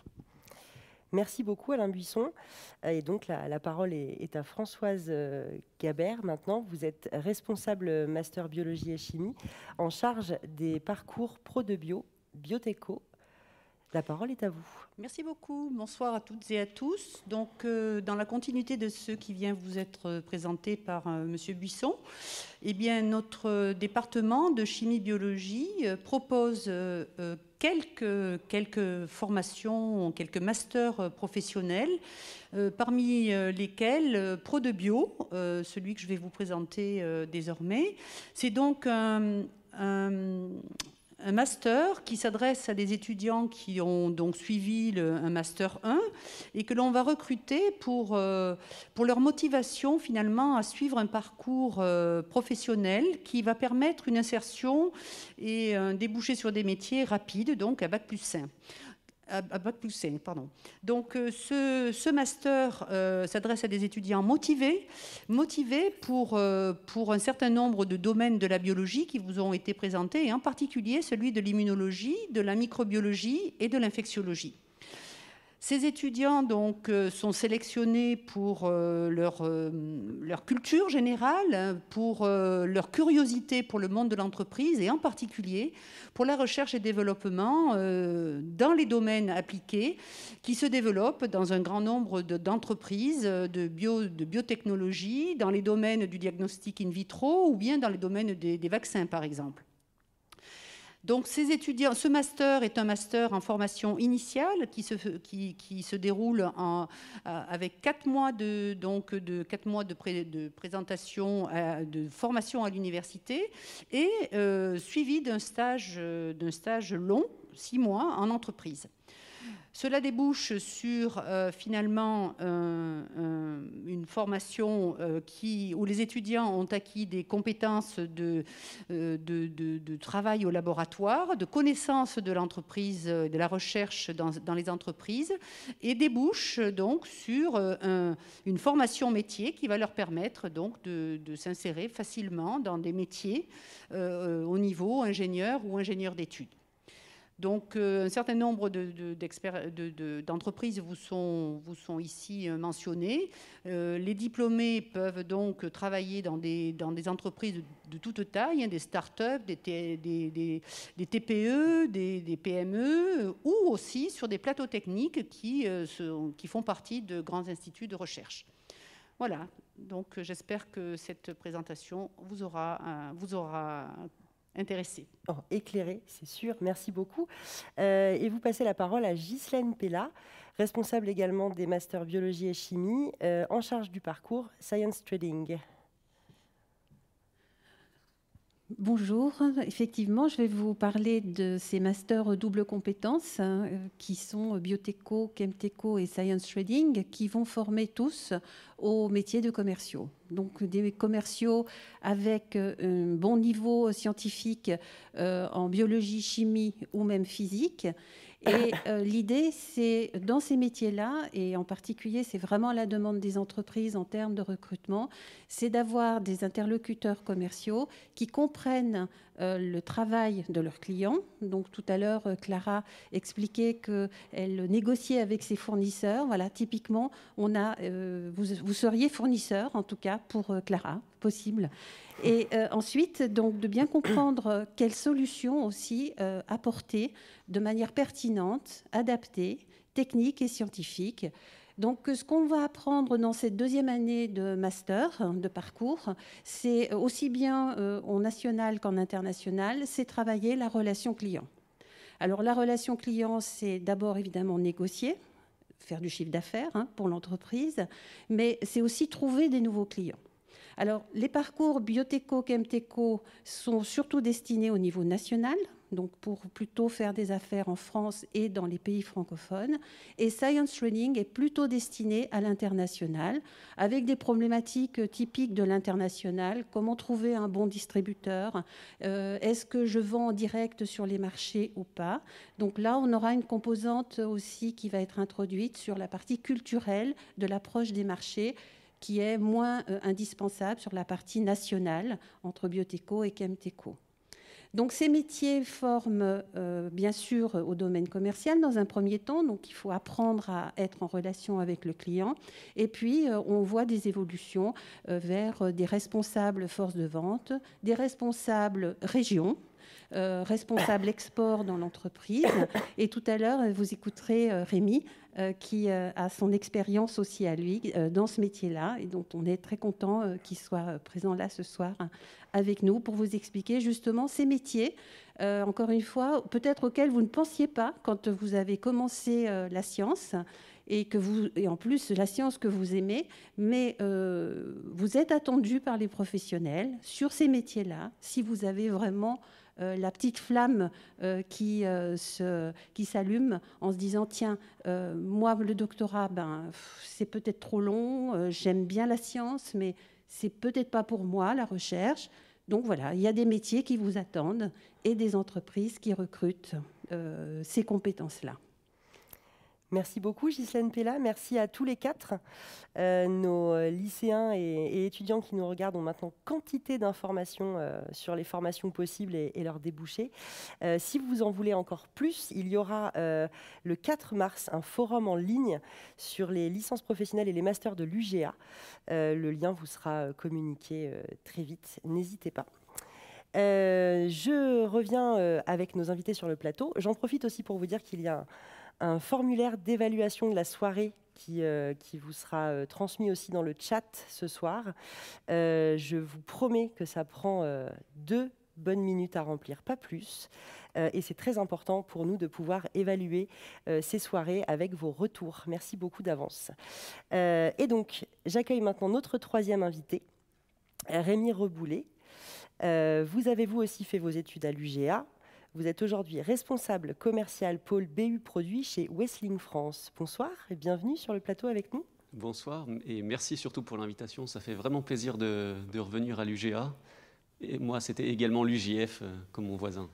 Merci beaucoup Alain Buisson. Et donc la, la parole est, est à Françoise Gabert maintenant. Vous êtes responsable master biologie et chimie en charge des parcours pro de bio, Bioteco. La parole est à vous. Merci beaucoup. Bonsoir à toutes et à tous. Donc, euh, dans la continuité de ce qui vient vous être présenté par euh, Monsieur Buisson, eh bien, notre département de chimie-biologie euh, propose euh, euh, quelques, quelques formations, quelques masters professionnels, euh, parmi lesquels euh, Pro de Bio, euh, celui que je vais vous présenter euh, désormais. C'est donc un... un Un master qui s'adresse à des étudiants qui ont donc suivi le, un master un et que l'on va recruter pour, euh, pour leur motivation finalement à suivre un parcours euh, professionnel qui va permettre une insertion et un débouché sur des métiers rapides, donc à bac plus cinq. À bac plus cinq, pardon. Donc ce, ce master euh, s'adresse à des étudiants motivés, motivés pour, euh, pour un certain nombre de domaines de la biologie qui vous ont été présentés, et en particulier celui de l'immunologie, de la microbiologie et de l'infectiologie. Ces étudiants donc, euh, sont sélectionnés pour euh, leur, euh, leur culture générale, pour euh, leur curiosité pour le monde de l'entreprise et en particulier pour la recherche et développement euh, dans les domaines appliqués qui se développent dans un grand nombre d'entreprises de, de, bio, de biotechnologie, dans les domaines du diagnostic in vitro ou bien dans les domaines des, des vaccins par exemple. Donc, ces étudiants, ce master est un master en formation initiale qui se, qui, qui se déroule en, avec quatre mois de, donc de, quatre mois de, pré, de présentation, à, de formation à l'université et euh, suivi d'un stage, d'un stage long, six mois, en entreprise. Cela débouche sur euh, finalement euh, euh, une formation euh, qui, où les étudiants ont acquis des compétences de, euh, de, de, de travail au laboratoire, de connaissance de l'entreprise, de la recherche dans, dans les entreprises, et débouche donc sur euh, un, une formation métier qui va leur permettre donc de, de s'insérer facilement dans des métiers euh, au niveau ingénieur ou ingénieur d'études. Donc, euh, un certain nombre d'entreprises de, de, de, vous, sont, vous sont ici mentionnées. Euh, les diplômés peuvent donc travailler dans des, dans des entreprises de, de toute taille, hein, des start-up, des, des, des, des T P E, des, des P M E, ou aussi sur des plateaux techniques qui, euh, se, qui font partie de grands instituts de recherche. Voilà, donc j'espère que cette présentation vous aura, euh, vous aura intéressé. Oh, éclairé, c'est sûr, merci beaucoup. Euh, et vous passez la parole à Ghislaine Pella, responsable également des masters biologie et chimie, euh, en charge du parcours Science Trading. Bonjour, effectivement, je vais vous parler de ces masters double compétences hein, qui sont Biotechco, Chemtechco et Science Trading, qui vont former tous aux métiers de commerciaux. Donc des commerciaux avec un bon niveau scientifique euh, en biologie, chimie ou même physique. Et euh, l'idée, c'est dans ces métiers-là, et en particulier, c'est vraiment la demande des entreprises en termes de recrutement, c'est d'avoir des interlocuteurs commerciaux qui comprennent euh, le travail de leurs clients. Donc tout à l'heure, Clara expliquait qu'elle négociait avec ses fournisseurs. Voilà, typiquement, on a, euh, vous, vous seriez fournisseur, en tout cas pour euh, Clara, possible. Et euh, ensuite, donc, de bien comprendre quelles solutions aussi euh, apporter de manière pertinente, adaptée, technique et scientifique. Donc, ce qu'on va apprendre dans cette deuxième année de master, de parcours, c'est aussi bien euh, en national qu'en international, c'est travailler la relation client. Alors, la relation client, c'est d'abord évidemment négocier, faire du chiffre d'affaires hein, pour l'entreprise, mais c'est aussi trouver des nouveaux clients. Alors, les parcours Biotechco, Chemtechco sont surtout destinés au niveau national, donc pour plutôt faire des affaires en France et dans les pays francophones. Et Science Trading est plutôt destiné à l'international, avec des problématiques typiques de l'international. Comment trouver un bon distributeur? euh, Est-ce que je vends en direct sur les marchés ou pas? Donc là, on aura une composante aussi qui va être introduite sur la partie culturelle de l'approche des marchés, qui est moins euh, indispensable sur la partie nationale entre Biotechco et Chemtechco. Donc ces métiers forment euh, bien sûr au domaine commercial dans un premier temps, donc il faut apprendre à être en relation avec le client. Et puis euh, on voit des évolutions euh, vers des responsables force de vente, des responsables région, Euh, responsable export dans l'entreprise. Et tout à l'heure, vous écouterez euh, Rémi, euh, qui euh, a son expérience aussi à lui euh, dans ce métier-là, et dont on est très content euh, qu'il soit présent là ce soir hein, avec nous pour vous expliquer justement ces métiers, euh, encore une fois, peut-être auxquels vous ne pensiez pas quand vous avez commencé euh, la science, et, que vous, et en plus la science que vous aimez, mais euh, vous êtes attendu par les professionnels sur ces métiers-là, si vous avez vraiment Euh, la petite flamme euh, qui, euh, se, qui s'allume en se disant tiens, euh, moi le doctorat, ben, c'est peut-être trop long, euh, j'aime bien la science, mais c'est peut-être pas pour moi la recherche. Donc voilà, il y a des métiers qui vous attendent et des entreprises qui recrutent euh, ces compétences-là. Merci beaucoup Ghislaine Pella, merci à tous les quatre. Euh, nos lycéens et, et étudiants qui nous regardent ont maintenant quantité d'informations euh, sur les formations possibles et, et leurs débouchés. Euh, si vous en voulez encore plus, il y aura euh, le quatre mars un forum en ligne sur les licences professionnelles et les masters de l'U G A. Euh, le lien vous sera communiqué euh, très vite, n'hésitez pas. Euh, je reviens euh, avec nos invités sur le plateau. J'en profite aussi pour vous dire qu'il y a un un formulaire d'évaluation de la soirée qui, euh, qui vous sera euh, transmis aussi dans le chat ce soir. Euh, je vous promets que ça prend euh, deux bonnes minutes à remplir, pas plus. Euh, et c'est très important pour nous de pouvoir évaluer euh, ces soirées avec vos retours. Merci beaucoup d'avance. Euh, et donc, j'accueille maintenant notre troisième invité, Rémi Reboulet. Euh, vous avez vous aussi fait vos études à l'U G A. Vous êtes aujourd'hui responsable commercial pôle B U Produits chez Wessling France. Bonsoir et bienvenue sur le plateau avec nous. Bonsoir et merci surtout pour l'invitation. Ça fait vraiment plaisir de, de revenir à l'U G A. Et moi, c'était également l'U J F, euh, comme mon voisin.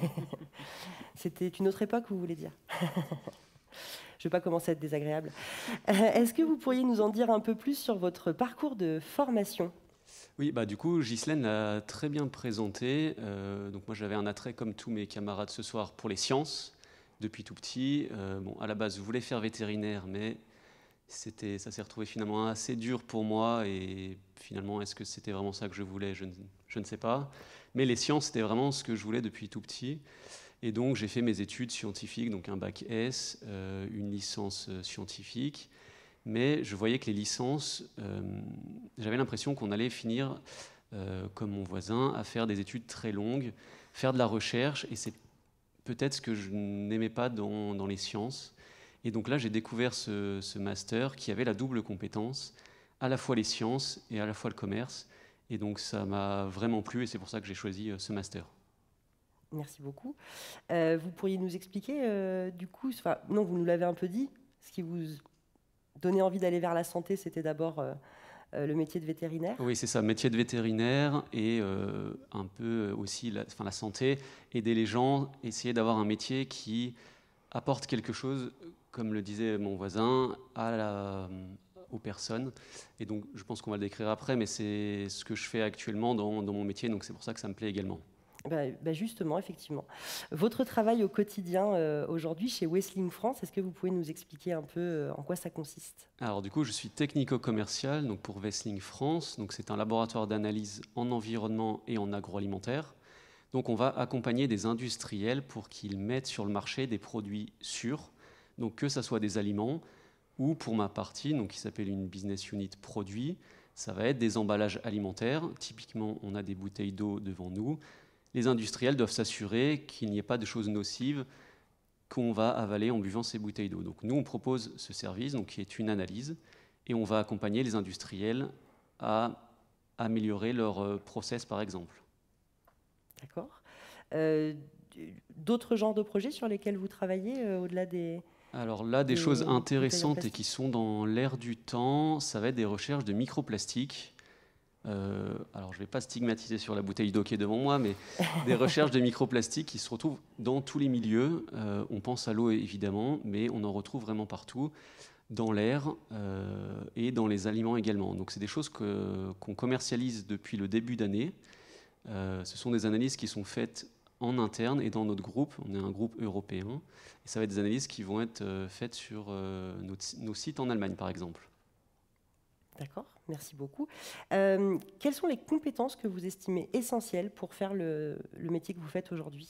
C'était une autre époque, vous voulez dire? Je ne vais pas commencer à être désagréable. Euh, est-ce que vous pourriez nous en dire un peu plus sur votre parcours de formation? Oui, bah, du coup, Ghislaine l'a très bien présenté. Euh, donc moi, j'avais un attrait, comme tous mes camarades ce soir, pour les sciences, depuis tout petit. Euh, bon, à la base, je voulais faire vétérinaire, mais c'était, ça s'est retrouvé finalement assez dur pour moi. Et finalement, est-ce que c'était vraiment ça que je voulais? je ne, je ne sais pas. Mais les sciences, c'était vraiment ce que je voulais depuis tout petit. Et donc, j'ai fait mes études scientifiques, donc un bac S, euh, une licence scientifique. mais je voyais que les licences, euh, j'avais l'impression qu'on allait finir, euh, comme mon voisin, à faire des études très longues, faire de la recherche, et c'est peut-être ce que je n'aimais pas dans, dans les sciences. Et donc là, j'ai découvert ce, ce master qui avait la double compétence, à la fois les sciences et à la fois le commerce. Et donc ça m'a vraiment plu, et c'est pour ça que j'ai choisi ce master. Merci beaucoup. Euh, vous pourriez nous expliquer, euh, du coup, enfin, non, vous nous l'avez un peu dit, ce qui vous donnait envie d'aller vers la santé, c'était d'abord euh, euh, le métier de vétérinaire. Oui, c'est ça, métier de vétérinaire et euh, un peu aussi la, enfin, la santé, aider les gens, essayer d'avoir un métier qui apporte quelque chose, comme le disait mon voisin, à la, aux personnes. Et donc, je pense qu'on va le décrire après, mais c'est ce que je fais actuellement dans, dans mon métier, donc c'est pour ça que ça me plaît également. Bah, bah justement, effectivement. Votre travail au quotidien euh, aujourd'hui chez Wessling France, est-ce que vous pouvez nous expliquer un peu euh, en quoi ça consiste? Alors du coup, je suis technico-commercial donc pour Wessling France. Donc c'est un laboratoire d'analyse en environnement et en agroalimentaire. Donc on va accompagner des industriels pour qu'ils mettent sur le marché des produits sûrs, donc que ce soit des aliments ou pour ma partie, donc qui s'appelle une business unit produits, ça va être des emballages alimentaires. Typiquement, on a des bouteilles d'eau devant nous. Les industriels doivent s'assurer qu'il n'y ait pas de choses nocives qu'on va avaler en buvant ces bouteilles d'eau. Donc nous, on propose ce service, donc, qui est une analyse, et on va accompagner les industriels à améliorer leur process, par exemple. D'accord. Euh, D'autres genres de projets sur lesquels vous travaillez, euh, au-delà des... Alors là, des, des choses intéressantes et qui sont dans l'air du temps, ça va être des recherches de microplastiques. Euh, alors je ne vais pas stigmatiser sur la bouteille d'eau qui est devant moi, mais des recherches de microplastiques qui se retrouvent dans tous les milieux. Euh, on pense à l'eau évidemment, mais on en retrouve vraiment partout, dans l'air euh, et dans les aliments également. Donc c'est des choses que, qu'on commercialise depuis le début d'année. Euh, ce sont des analyses qui sont faites en interne et dans notre groupe. On est un groupe européen. Et ça va être des analyses qui vont être euh, faites sur euh, nos, nos sites en Allemagne, par exemple. D'accord, merci beaucoup. Euh, quelles sont les compétences que vous estimez essentielles pour faire le, le métier que vous faites aujourd'hui?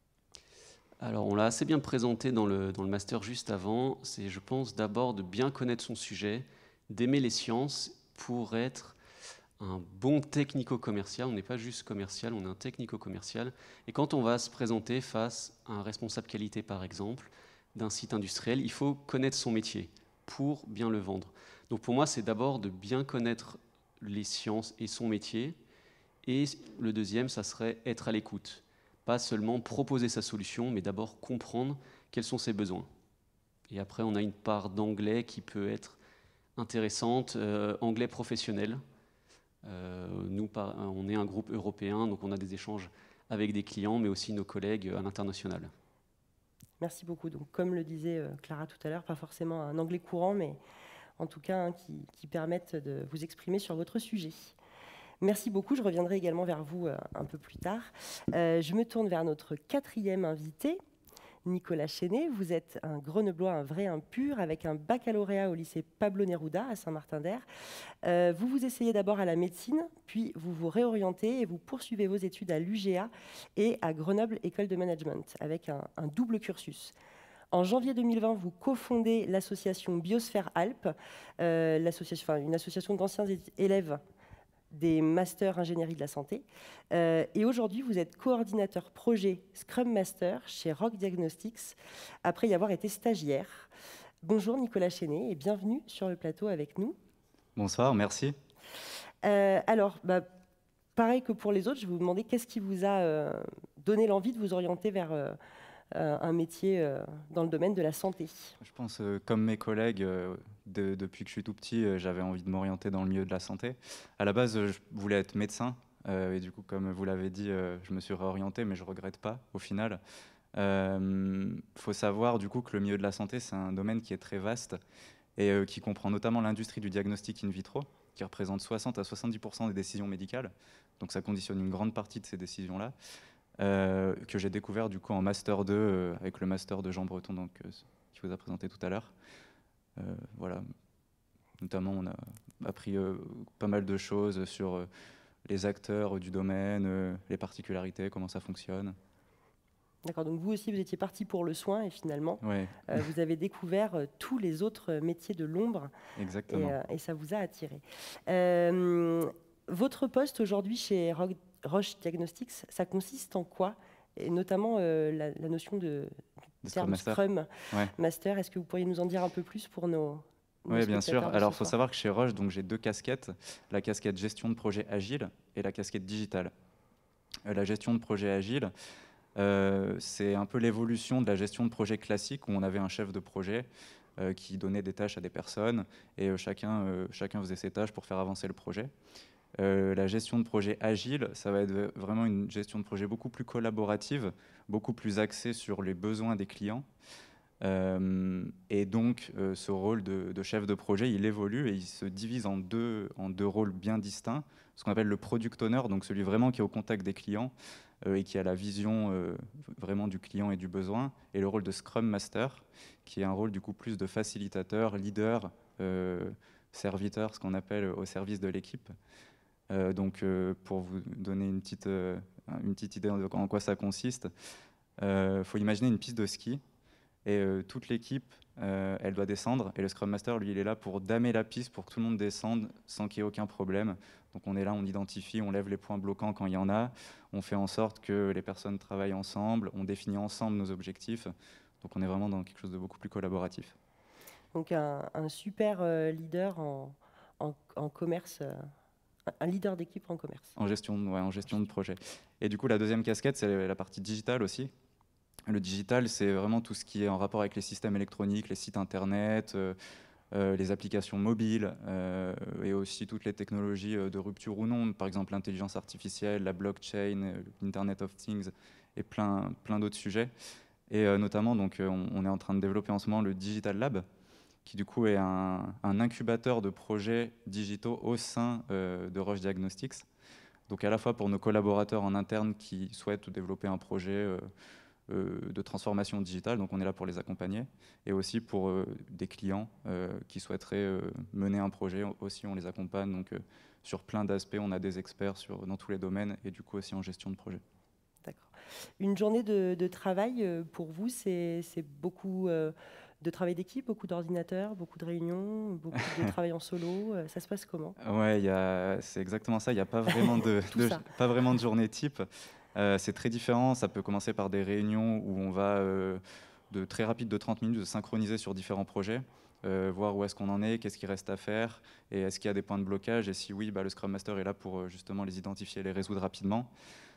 Alors, on l'a assez bien présenté dans le, dans le master juste avant. C'est, je pense, d'abord de bien connaître son sujet, d'aimer les sciences pour être un bon technico-commercial. On n'est pas juste commercial, on est un technico-commercial. Et quand on va se présenter face à un responsable qualité, par exemple, d'un site industriel, il faut connaître son métier pour bien le vendre. Donc pour moi, c'est d'abord de bien connaître les sciences et son métier. Et le deuxième, ça serait être à l'écoute. Pas seulement proposer sa solution, mais d'abord comprendre quels sont ses besoins. Et après, on a une part d'anglais qui peut être intéressante, euh, anglais professionnel. Euh, nous, par, on est un groupe européen, donc on a des échanges avec des clients, mais aussi nos collègues à l'international. Merci beaucoup. Donc, comme le disait euh, Clara tout à l'heure, pas forcément un anglais courant, mais en tout cas hein, qui, qui permettent de vous exprimer sur votre sujet. Merci beaucoup. Je reviendrai également vers vous euh, un peu plus tard. Euh, je me tourne vers notre quatrième invité, Nicolas Chenet. Vous êtes un Grenoblois, un vrai, un pur, avec un baccalauréat au lycée Pablo Neruda à Saint-Martin-d'Hères. Euh, vous vous essayez d'abord à la médecine, puis vous vous réorientez et vous poursuivez vos études à l'U G A et à Grenoble École de Management, avec un, un double cursus. En janvier deux mille vingt, vous cofondez l'association Biosphère Alpes, euh, l'association, enfin, une association d'anciens élèves des masters ingénierie de la santé. Euh, et aujourd'hui, vous êtes coordinateur projet Scrum Master chez Rock Diagnostics, après y avoir été stagiaire. Bonjour Nicolas Chenet et bienvenue sur le plateau avec nous. Bonsoir, merci. Euh, alors, bah, pareil que pour les autres, je vais vous demander qu'est-ce qui vous a euh, donné l'envie de vous orienter vers euh, un métier euh, dans le domaine de la santé. Je pense, euh, comme mes collègues, euh, de, depuis que je suis tout petit, euh, j'avais envie de m'orienter dans le milieu de la santé. À la base, je voulais être médecin, euh, et du coup, comme vous l'avez dit, euh, je me suis réorienté, mais je ne regrette pas, au final. Il euh, faut savoir, du coup, que le milieu de la santé, c'est un domaine qui est très vaste, et euh, qui comprend notamment l'industrie du diagnostic in vitro, qui représente soixante à soixante-dix pour cent des décisions médicales. Donc ça conditionne une grande partie de ces décisions-là. Euh, que j'ai découvert du coup en Master deux euh, avec le Master de Jean Breton donc, euh, qui vous a présenté tout à l'heure. Euh, voilà. Notamment, on a appris euh, pas mal de choses sur euh, les acteurs du domaine, euh, les particularités, comment ça fonctionne. D'accord, donc vous aussi, vous étiez parti pour le soin et finalement, Ouais. euh, vous avez découvert euh, tous les autres métiers de l'ombre et, Exactement. euh, et ça vous a attiré. Euh, votre poste aujourd'hui chez Ro- Roche Diagnostics, ça consiste en quoi? Et notamment euh, la, la notion de, De du Scrum terme Master. Scrum Ouais. Master. Est-ce que vous pourriez nous en dire un peu plus pour nos, nos Oui, bien sûr. spectateurs de Alors, ce il faut soir? savoir que chez Roche, donc, j'ai deux casquettes, la casquette gestion de projet agile et la casquette digitale. Euh, la gestion de projet agile, euh, c'est un peu l'évolution de la gestion de projet classique où on avait un chef de projet euh, qui donnait des tâches à des personnes et euh, chacun, euh, chacun faisait ses tâches pour faire avancer le projet. Euh, la gestion de projet agile, ça va être vraiment une gestion de projet beaucoup plus collaborative, beaucoup plus axée sur les besoins des clients. Euh, et donc, euh, ce rôle de, de chef de projet, il évolue et il se divise en deux, en deux rôles bien distincts. Ce qu'on appelle le product owner, donc celui vraiment qui est au contact des clients euh, et qui a la vision euh, vraiment du client et du besoin, et le rôle de Scrum Master, qui est un rôle du coup plus de facilitateur, leader, euh, serviteur, ce qu'on appelle au service de l'équipe. Euh, donc, euh, pour vous donner une petite, euh, une petite idée en, en quoi ça consiste, il euh, faut imaginer une piste de ski. Et euh, toute l'équipe, euh, elle doit descendre. Et le Scrum Master, lui, il est là pour damer la piste, pour que tout le monde descende sans qu'il y ait aucun problème. Donc on est là, on identifie, on lève les points bloquants quand il y en a. On fait en sorte que les personnes travaillent ensemble. On définit ensemble nos objectifs. Donc on est vraiment dans quelque chose de beaucoup plus collaboratif. Donc un, un super euh, leader en, en, en commerce, euh, un leader d'équipe en commerce. En gestion, ouais, en gestion de projet. Et du coup, la deuxième casquette, c'est la partie digitale aussi. Le digital, c'est vraiment tout ce qui est en rapport avec les systèmes électroniques, les sites internet, euh, euh, les applications mobiles euh, et aussi toutes les technologies euh, de rupture ou non, par exemple l'intelligence artificielle, la blockchain, euh, l'Internet of Things et plein, plein d'autres sujets. Et euh, notamment, donc, euh, on, on est en train de développer en ce moment le Digital Lab, qui du coup est un, un incubateur de projets digitaux au sein euh, de Roche Diagnostics. Donc à la fois pour nos collaborateurs en interne qui souhaitent développer un projet euh, de transformation digitale, donc on est là pour les accompagner, et aussi pour euh, des clients euh, qui souhaiteraient euh, mener un projet, aussi on les accompagne, donc euh, sur plein d'aspects, on a des experts sur, dans tous les domaines, et du coup aussi en gestion de projet. D'accord. Une journée de, de travail, euh, pour vous, c'est beaucoup euh, de travail d'équipe, beaucoup d'ordinateurs, beaucoup de réunions, beaucoup de travail en solo, euh, ça se passe comment? Ouais, c'est exactement ça, il n'y a pas vraiment de, de, pas vraiment de journée type. Euh, c'est très différent, ça peut commencer par des réunions où on va euh, de très rapide de trente minutes de synchroniser sur différents projets, euh, voir où est-ce qu'on en est, qu'est-ce qui reste à faire, et est-ce qu'il y a des points de blocage, et si oui, bah, le Scrum Master est là pour justement les identifier et les résoudre rapidement.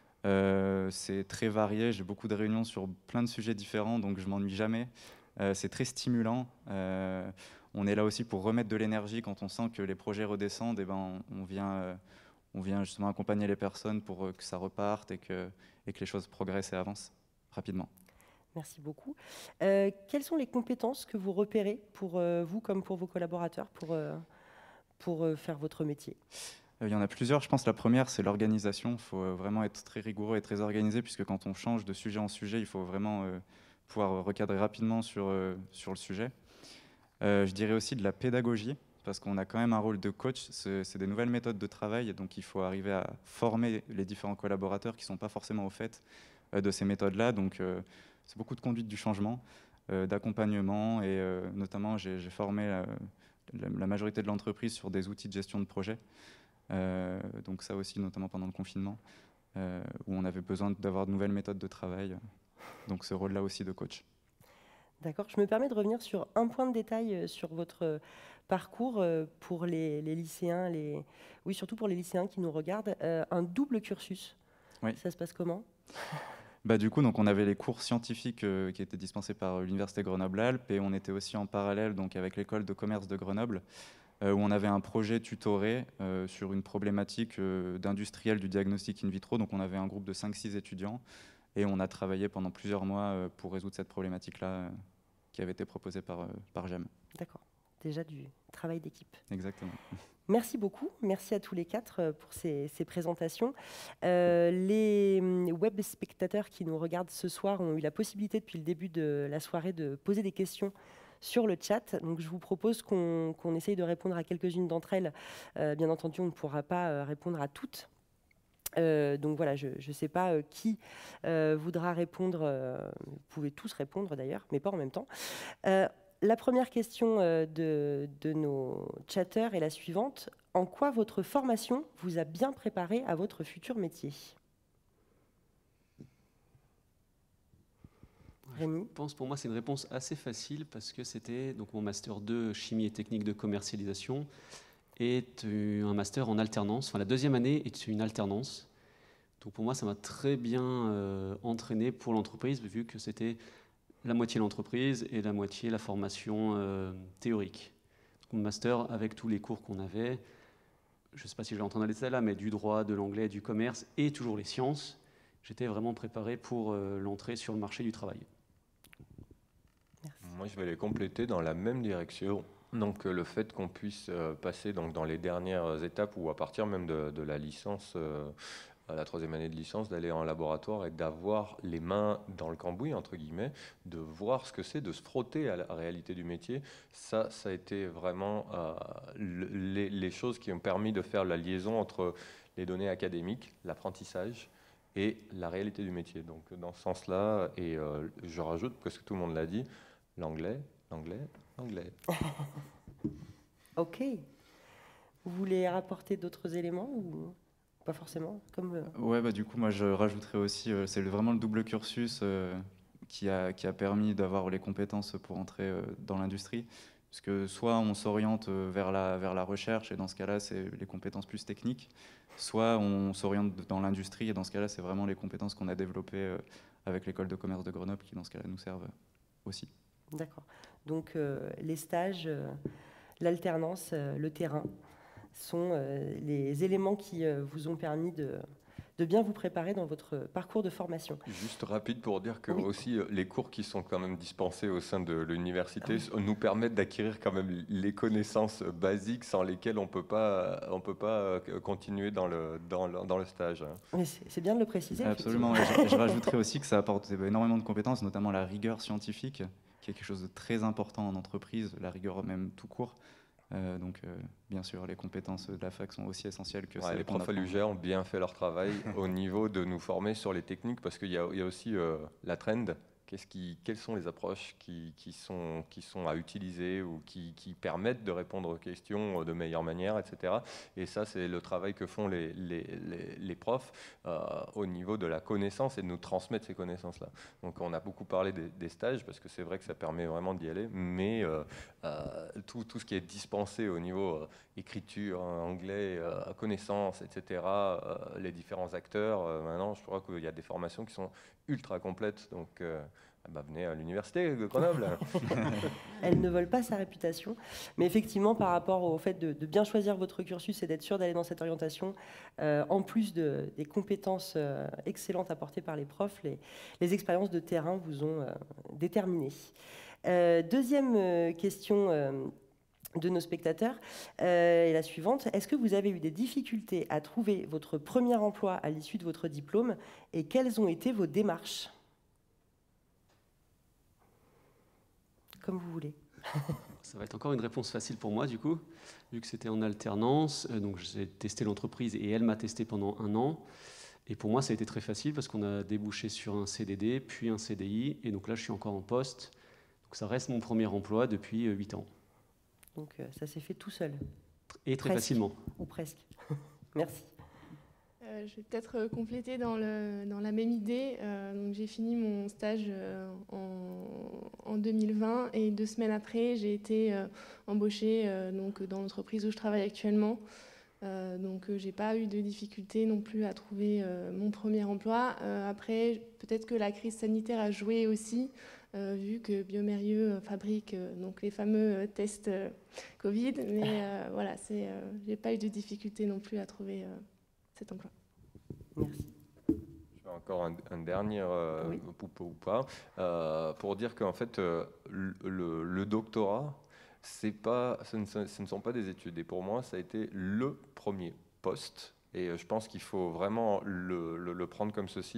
Euh, c'est très varié, j'ai beaucoup de réunions sur plein de sujets différents, donc je m'ennuie jamais. Euh, c'est très stimulant. Euh, on est là aussi pour remettre de l'énergie quand on sent que les projets redescendent, et ben on, on vient... Euh, On vient justement accompagner les personnes pour que ça reparte et que, et que les choses progressent et avancent rapidement. Merci beaucoup. Euh, quelles sont les compétences que vous repérez pour euh, vous comme pour vos collaborateurs pour, euh, pour euh, faire votre métier? Il y en a plusieurs. Je pense que la première, c'est l'organisation. Il faut vraiment être très rigoureux et très organisé, puisque quand on change de sujet en sujet, il faut vraiment euh, pouvoir recadrer rapidement sur, euh, sur le sujet. Euh, je dirais aussi de la pédagogie, parce qu'on a quand même un rôle de coach, c'est des nouvelles méthodes de travail, donc il faut arriver à former les différents collaborateurs qui ne sont pas forcément au fait euh, de ces méthodes-là. Donc euh, c'est beaucoup de conduite du changement, euh, d'accompagnement, et euh, notamment j'ai formé la, la, la majorité de l'entreprise sur des outils de gestion de projet. Euh, donc ça aussi, notamment pendant le confinement, euh, où on avait besoin d'avoir de nouvelles méthodes de travail. Donc ce rôle-là aussi de coach. D'accord. Je me permets de revenir sur un point de détail sur votre parcours pour les, les lycéens, les... oui, surtout pour les lycéens qui nous regardent. Euh, un double cursus, oui. Ça se passe comment? Bah, du coup, donc, on avait les cours scientifiques euh, qui étaient dispensés par l'Université Grenoble-Alpes, et on était aussi en parallèle donc, avec l'école de commerce de Grenoble, euh, où on avait un projet tutoré euh, sur une problématique euh, d'industriel du diagnostic in vitro. Donc on avait un groupe de cinq six étudiants, et on a travaillé pendant plusieurs mois euh, pour résoudre cette problématique-là euh, qui avait été proposée par, euh, par GEM. D'accord, déjà du travail d'équipe. Exactement. Merci beaucoup, merci à tous les quatre pour ces, ces présentations. Euh, les web spectateurs qui nous regardent ce soir ont eu la possibilité depuis le début de la soirée de poser des questions sur le chat. Donc je vous propose qu'on qu'on essaye de répondre à quelques-unes d'entre elles. Euh, bien entendu, on ne pourra pas répondre à toutes. Euh, donc voilà, je ne sais pas euh, qui euh, voudra répondre. Euh, vous pouvez tous répondre d'ailleurs, mais pas en même temps. Euh, la première question euh, de, de nos chatteurs est la suivante. En quoi votre formation vous a bien préparé à votre futur métier? Rémi? Je pense pour moi c'est une réponse assez facile parce que c'était donc mon master deux chimie et technique de commercialisation est un master en alternance. Enfin, la deuxième année est une alternance. Donc pour moi, ça m'a très bien euh, entraîné pour l'entreprise, vu que c'était la moitié l'entreprise et la moitié la formation euh, théorique. Donc, mon master, avec tous les cours qu'on avait, je ne sais pas si je vais entendre les détails là, mais du droit, de l'anglais, du commerce et toujours les sciences, j'étais vraiment préparé pour euh, l'entrée sur le marché du travail. Merci. Moi, je vais les compléter dans la même direction. Donc, le fait qu'on puisse euh, passer donc, dans les dernières étapes ou à partir même de, de la licence, euh, à la troisième année de licence, d'aller en laboratoire et d'avoir les mains dans le cambouis, entre guillemets, de voir ce que c'est, de se frotter à la réalité du métier, ça, ça a été vraiment euh, les, les choses qui ont permis de faire la liaison entre les données académiques, l'apprentissage et la réalité du métier. Donc, dans ce sens-là, et euh, je rajoute, parce que tout le monde l'a dit, l'anglais, l'anglais, l'anglais. Ok. Vous voulez rapporter d'autres éléments ou pas forcément comme... euh... Ouais, bah, du coup, moi, je rajouterais aussi, euh, c'est vraiment le double cursus euh, qui, a, qui a permis d'avoir les compétences pour entrer euh, dans l'industrie. Parce que soit on s'oriente vers la, vers la recherche, et dans ce cas-là, c'est les compétences plus techniques, soit on s'oriente dans l'industrie, et dans ce cas-là, c'est vraiment les compétences qu'on a développées euh, avec l'école de commerce de Grenoble, qui dans ce cas-là nous servent aussi. D'accord. Donc euh, les stages, euh, l'alternance, euh, le terrain sont euh, les éléments qui euh, vous ont permis de, de bien vous préparer dans votre parcours de formation. Juste rapide pour dire que oui. aussi les cours qui sont quand même dispensés au sein de l'université ah oui. nous permettent d'acquérir quand même les connaissances basiques sans lesquelles on peut pas, on peut pas continuer dans le, dans le, dans le stage. Mais c'est bien de le préciser. Absolument. je, je rajouterais aussi que ça apporte énormément de compétences, notamment la rigueur scientifique, qui est quelque chose de très important en entreprise, la rigueur même tout court. Euh, donc, euh, bien sûr, les compétences de la fac sont aussi essentielles que ouais, celles les profs à l'U G A ont bien fait leur travail au niveau de nous former sur les techniques, parce qu'il y, y a aussi euh, la trend. Qu'est-ce qui, quelles sont les approches qui, qui, sont, qui sont à utiliser ou qui, qui permettent de répondre aux questions de meilleure manière, et cetera. Et ça, c'est le travail que font les, les, les, les profs euh, au niveau de la connaissance et de nous transmettre ces connaissances-là. Donc, on a beaucoup parlé des, des stages, parce que c'est vrai que ça permet vraiment d'y aller, mais euh, euh, tout, tout ce qui est dispensé au niveau euh, écriture, anglais, euh, connaissances, et cetera, euh, les différents acteurs, euh, maintenant, je crois qu'il y a des formations qui sont ultra complète, donc euh, bah, venez à l'université de Grenoble. Elle ne vole pas sa réputation, mais effectivement par rapport au fait de, de bien choisir votre cursus et d'être sûr d'aller dans cette orientation, euh, en plus de, des compétences euh, excellentes apportées par les profs, les, les expériences de terrain vous ont euh, déterminé. Euh, deuxième euh, question euh, de nos spectateurs euh, est la suivante. Est-ce que vous avez eu des difficultés à trouver votre premier emploi à l'issue de votre diplôme et quelles ont été vos démarches? Comme vous voulez. Ça va être encore une réponse facile pour moi, du coup, vu que c'était en alternance. Euh, donc j'ai testé l'entreprise et elle m'a testé pendant un an. Et pour moi, ça a été très facile parce qu'on a débouché sur un C D D, puis un C D I. Et donc là, je suis encore en poste. Donc ça reste mon premier emploi depuis huit ans. Donc euh, ça s'est fait tout seul. Et très presque, facilement. Ou presque. Merci. Euh, je vais peut-être compléter dans, le, dans la même idée. Euh, j'ai fini mon stage euh, en, en deux mille vingt et deux semaines après, j'ai été euh, embauchée euh, donc, dans l'entreprise où je travaille actuellement. Euh, donc euh, j'ai pas eu de difficulté non plus à trouver euh, mon premier emploi. Euh, après, peut-être que la crise sanitaire a joué aussi. Euh, vu que Biomérieux fabrique euh, donc les fameux euh, tests euh, Covid, mais euh, voilà, c'est, euh, j'ai pas eu de difficulté non plus à trouver euh, cet emploi. Merci. Je vais encore un, un dernier euh, oui. ou, ou pas euh, pour dire qu'en fait euh, le, le doctorat, c'est pas, ce ne, ce ne sont pas des études. Et pour moi, ça a été le premier poste. Et je pense qu'il faut vraiment le, le, le prendre comme ceci.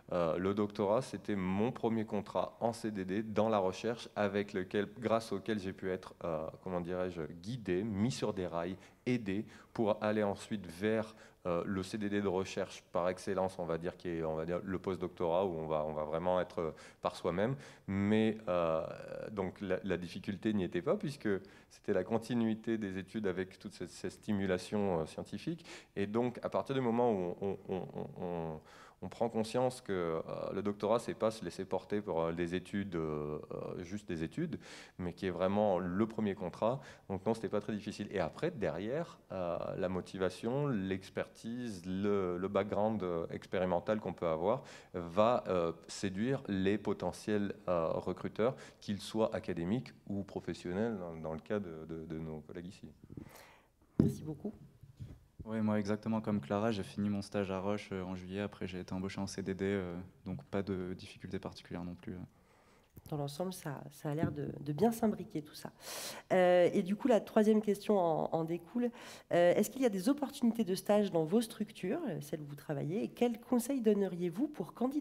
Euh, le doctorat, c'était mon premier contrat en C D D dans la recherche, avec lequel, grâce auquel j'ai pu être, euh, comment dirais-je, guidé, mis sur des rails, aidé pour aller ensuite vers euh, le C D D de recherche par excellence, on va dire, qui est, on va dire, le post-doctorat, où on va, on va vraiment être euh, par soi-même. Mais euh, donc la, la difficulté n'y était pas, puisque c'était la continuité des études avec toute cette, cette stimulation euh, scientifique. Et donc, à partir du moment où on, on, on, on on prend conscience que euh, le doctorat, c'est pas se laisser porter pour euh, des études, euh, juste des études, mais qui est vraiment le premier contrat. Donc non, c'était pas très difficile. Et après, derrière, euh, la motivation, l'expertise, le, le background euh, expérimental qu'on peut avoir va euh, séduire les potentiels euh, recruteurs, qu'ils soient académiques ou professionnels, dans, dans le cas de, de, de nos collègues ici. Merci beaucoup. Oui, moi exactement comme Clara, j'ai fini mon stage à Roche euh, en juillet, après j'ai été embauché en C D D, euh, donc pas de difficultés particulières non plus. Dans l'ensemble, ça, ça a l'air de, de bien s'imbriquer tout ça. Euh, et du coup, la troisième question en, en découle. Euh, est-ce qu'il y a des opportunités de stage dans vos structures, celles où vous travaillez, et quels conseils donneriez-vous pour candidater ?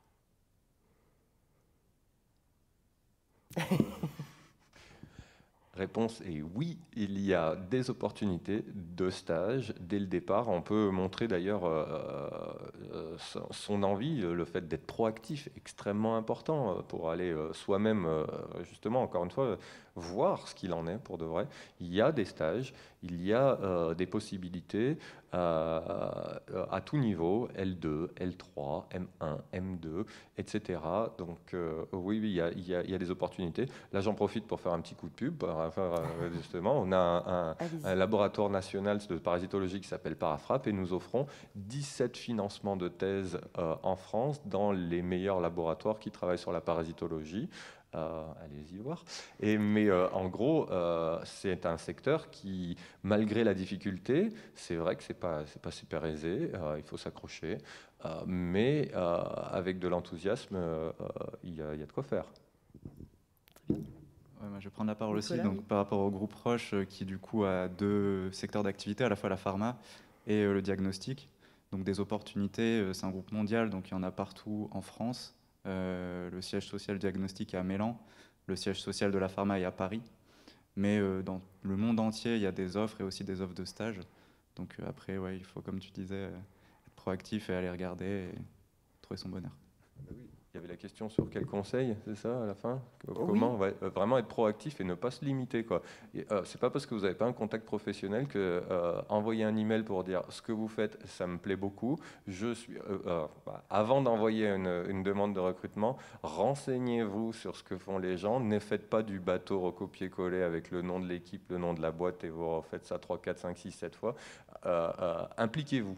Réponse est oui, il y a des opportunités de stage dès le départ. On peut montrer d'ailleurs euh, euh, son envie, le fait d'être proactif, extrêmement important pour aller euh, soi-même, euh, justement, encore une fois, voir ce qu'il en est pour de vrai. Il y a des stages, il y a euh, des possibilités euh, à tout niveau, L deux, L trois, M un, M deux, et cetera. Donc euh, oui, oui, il y a, il y a, il y a des opportunités. Là, j'en profite pour faire un petit coup de pub. Enfin, justement, on a un, un, un laboratoire national de parasitologie qui s'appelle Parafrap, et nous offrons dix-sept financements de thèse euh, en France dans les meilleurs laboratoires qui travaillent sur la parasitologie. Euh, allez-y voir. Et, mais euh, en gros, euh, c'est un secteur qui, malgré la difficulté, c'est vrai que c'est pas, c'est pas super aisé, euh, il faut s'accrocher, euh, mais euh, avec de l'enthousiasme, euh, il y, y a de quoi faire. Ouais, moi, je vais prendre la parole aussi donc, par rapport au groupe Roche, euh, qui du coup a deux secteurs d'activité, à la fois la pharma et euh, le diagnostic. Donc des opportunités, euh, c'est un groupe mondial, donc il y en a partout en France. Euh, le siège social diagnostic est à Mélan, le siège social de la pharma est à Paris. Mais euh, dans le monde entier, il y a des offres et aussi des offres de stage. Donc euh, après, ouais, il faut, comme tu disais, euh, être proactif et aller regarder et trouver son bonheur. Il y avait la question sur quel conseil, c'est ça, à la fin ? Comment oui. on va vraiment être proactif et ne pas se limiter, quoi. Et, euh, c'est pas parce que vous n'avez pas un contact professionnel que euh, envoyer un email pour dire ce que vous faites, ça me plaît beaucoup. Je suis, euh, euh, bah, avant d'envoyer une, une demande de recrutement, renseignez-vous sur ce que font les gens. Ne faites pas du bateau recopier-coller avec le nom de l'équipe, le nom de la boîte, et vous refaites ça trois, quatre, cinq, six, sept fois. Euh, euh, impliquez-vous.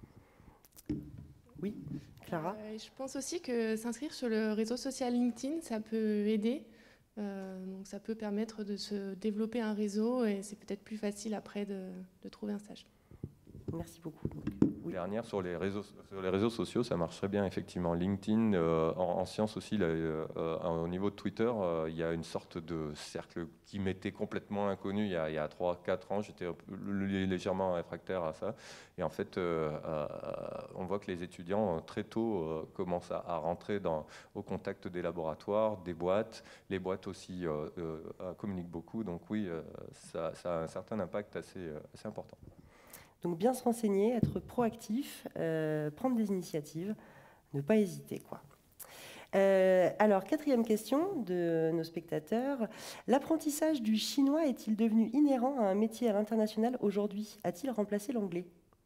Oui. Clara ? Euh, je pense aussi que s'inscrire sur le réseau social LinkedIn, ça peut aider. Euh, donc ça peut permettre de se développer un réseau, et c'est peut-être plus facile après de, de trouver un stage. Merci beaucoup. Oui. Dernière, sur les, réseaux, sur les réseaux sociaux, ça marche très bien, effectivement. LinkedIn, euh, en, en sciences aussi, là, euh, au niveau de Twitter, euh, il y a une sorte de cercle qui m'était complètement inconnu il y a, il y a trois quatre ans. J'étais légèrement réfractaire à ça. Et en fait, euh, euh, on voit que les étudiants, très tôt, euh, commencent à, à rentrer dans, au contact des laboratoires, des boîtes. Les boîtes aussi euh, euh, communiquent beaucoup. Donc oui, euh, ça, ça a un certain impact assez, assez important. Donc bien se renseigner, être proactif, euh, prendre des initiatives, ne pas hésiter, quoi. Euh, alors, quatrième question de nos spectateurs. L'apprentissage du chinois est-il devenu inhérent à un métier à l'international aujourd'hui ? A-t-il remplacé l'anglais ?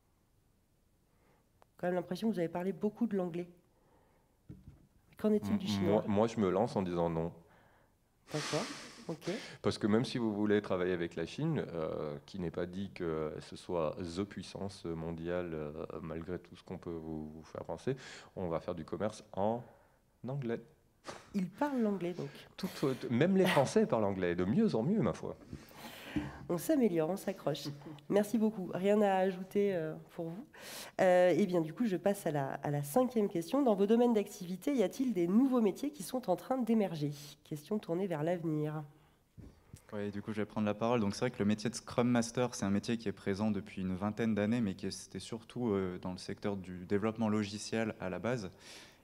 J'ai quand même l'impression que vous avez parlé beaucoup de l'anglais. Qu'en est-il du chinois ? Moi, moi, je me lance en disant non. D'accord. Okay. Parce que même si vous voulez travailler avec la Chine, euh, qui n'est pas dit que ce soit the puissance mondiale, euh, malgré tout ce qu'on peut vous, vous faire penser, on va faire du commerce en anglais. Ils parlent l'anglais, donc. Tout, tout, même les Français parlent anglais, de mieux en mieux, ma foi. On s'améliore, on s'accroche. Merci beaucoup. Rien à ajouter euh, pour vous. Euh, et bien, du coup, je passe à la, à la cinquième question. Dans vos domaines d'activité, y a-t-il des nouveaux métiers qui sont en train d'émerger ? Question tournée vers l'avenir. Oui, du coup, je vais prendre la parole. Donc, c'est vrai que le métier de Scrum Master, c'est un métier qui est présent depuis une vingtaine d'années, mais qui était surtout euh, dans le secteur du développement logiciel à la base.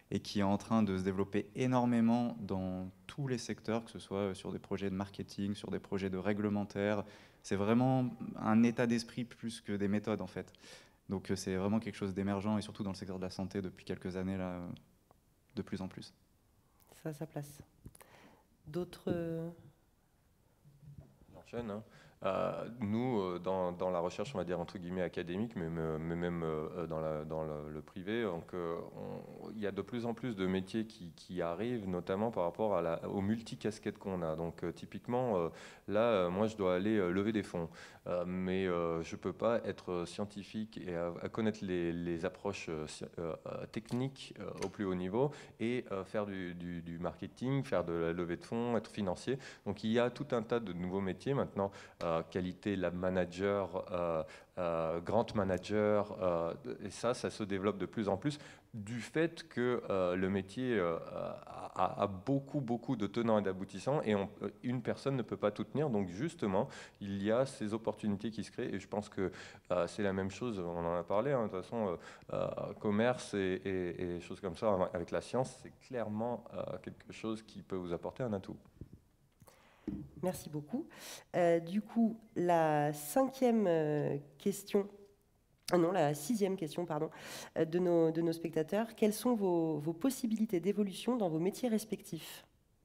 et qui est en train de se développer énormément dans tous les secteurs, que ce soit sur des projets de marketing, sur des projets de réglementaire. C'est vraiment un état d'esprit plus que des méthodes en fait. Donc c'est vraiment quelque chose d'émergent et surtout dans le secteur de la santé depuis quelques années là, de plus en plus. Ça a sa place. D'autres... J'enchaîne, hein. Euh, nous, euh, dans, dans la recherche, on va dire entre guillemets académique, mais, mais même euh, dans, la, dans le, le privé, donc euh, on, il y a de plus en plus de métiers qui, qui arrivent, notamment par rapport à la, aux multicasquettes qu'on a. Donc euh, typiquement, euh, là, euh, moi, je dois aller euh, lever des fonds, euh, mais euh, je peux pas être scientifique et à, à connaître les, les approches euh, euh, techniques euh, au plus haut niveau et euh, faire du, du, du marketing, faire de la levée de fonds, être financier. Donc il y a tout un tas de nouveaux métiers maintenant. Euh, qualité lab manager, euh, euh, grand manager, euh, et ça, ça se développe de plus en plus du fait que euh, le métier euh, a, a beaucoup, beaucoup de tenants et d'aboutissants et on, une personne ne peut pas tout tenir. Donc justement, il y a ces opportunités qui se créent et je pense que euh, c'est la même chose, on en a parlé, hein, de toute façon, euh, euh, commerce et, et, et choses comme ça avec la science, c'est clairement euh, quelque chose qui peut vous apporter un atout. Merci beaucoup. Euh, du coup, la cinquième euh, question, ah non, la sixième question, pardon, euh, de, nos, de nos spectateurs. Quelles sont vos, vos possibilités d'évolution dans vos métiers respectifs?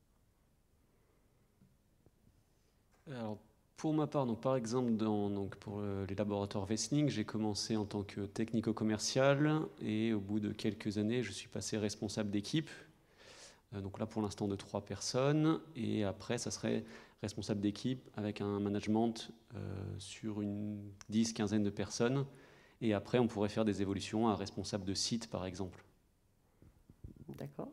Alors, pour ma part, donc, par exemple, dans, donc, pour euh, les laboratoires Wessling, j'ai commencé en tant que technico-commercial et au bout de quelques années, je suis passé responsable d'équipe. Donc là, pour l'instant, de trois personnes. Et après, ça serait responsable d'équipe avec un management euh, sur une dix, quinzaine de personnes. Et après, on pourrait faire des évolutions à responsable de site, par exemple. D'accord.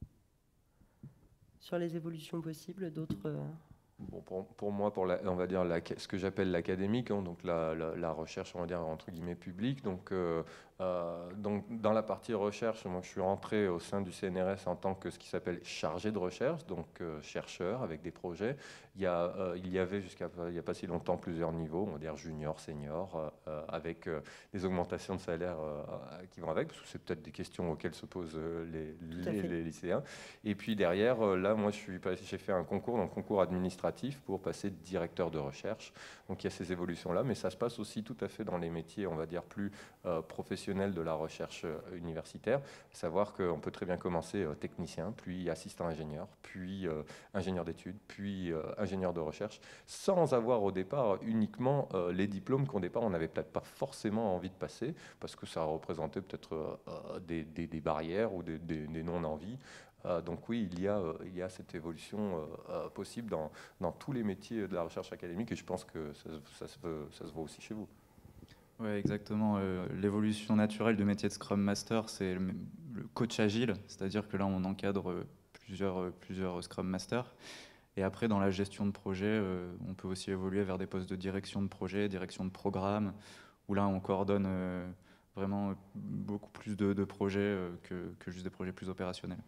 Sur les évolutions possibles, d'autres... Euh... Bon, pour, pour moi, pour la, on va dire la, ce que j'appelle l'académique, hein, donc la, la, la recherche, on va dire entre guillemets publique. Donc, euh, euh, donc, dans la partie recherche, moi, je suis rentré au sein du C N R S en tant que ce qui s'appelle chargé de recherche, donc euh, chercheur avec des projets. Il y, a, euh, il y avait jusqu'à il n'y a pas si longtemps plusieurs niveaux, on va dire junior, senior, euh, avec euh, des augmentations de salaire euh, qui vont avec, parce que c'est peut-être des questions auxquelles se posent euh, les, les, les lycéens. Et puis derrière, euh, là, moi, je suis, j'ai fait un concours, un concours administratif pour passer directeur de recherche. Donc il y a ces évolutions-là, mais ça se passe aussi tout à fait dans les métiers, on va dire, plus euh, professionnels de la recherche euh, universitaire. Savoir qu'on peut très bien commencer euh, technicien, puis assistant ingénieur, puis euh, ingénieur d'études, puis euh, ingénieur de recherche, sans avoir au départ uniquement euh, les diplômes qu'au départ on n'avait peut-être pas forcément envie de passer, parce que ça représentait peut-être euh, des, des, des barrières ou des, des, des non-envies. Euh, donc oui, il y a, euh, il y a cette évolution euh, possible dans, dans tous les métiers de la recherche académique et je pense que ça, ça, se, veut, ça se voit aussi chez vous. Oui, exactement. Euh, l'évolution naturelle du métier de Scrum Master, c'est le, le coach agile, c'est-à-dire que là, on encadre plusieurs, plusieurs Scrum Masters. Et après, dans la gestion de projet, euh, on peut aussi évoluer vers des postes de direction de projet, direction de programme, où là, on coordonne euh, vraiment beaucoup plus de, de projets euh, que, que juste des projets plus opérationnels.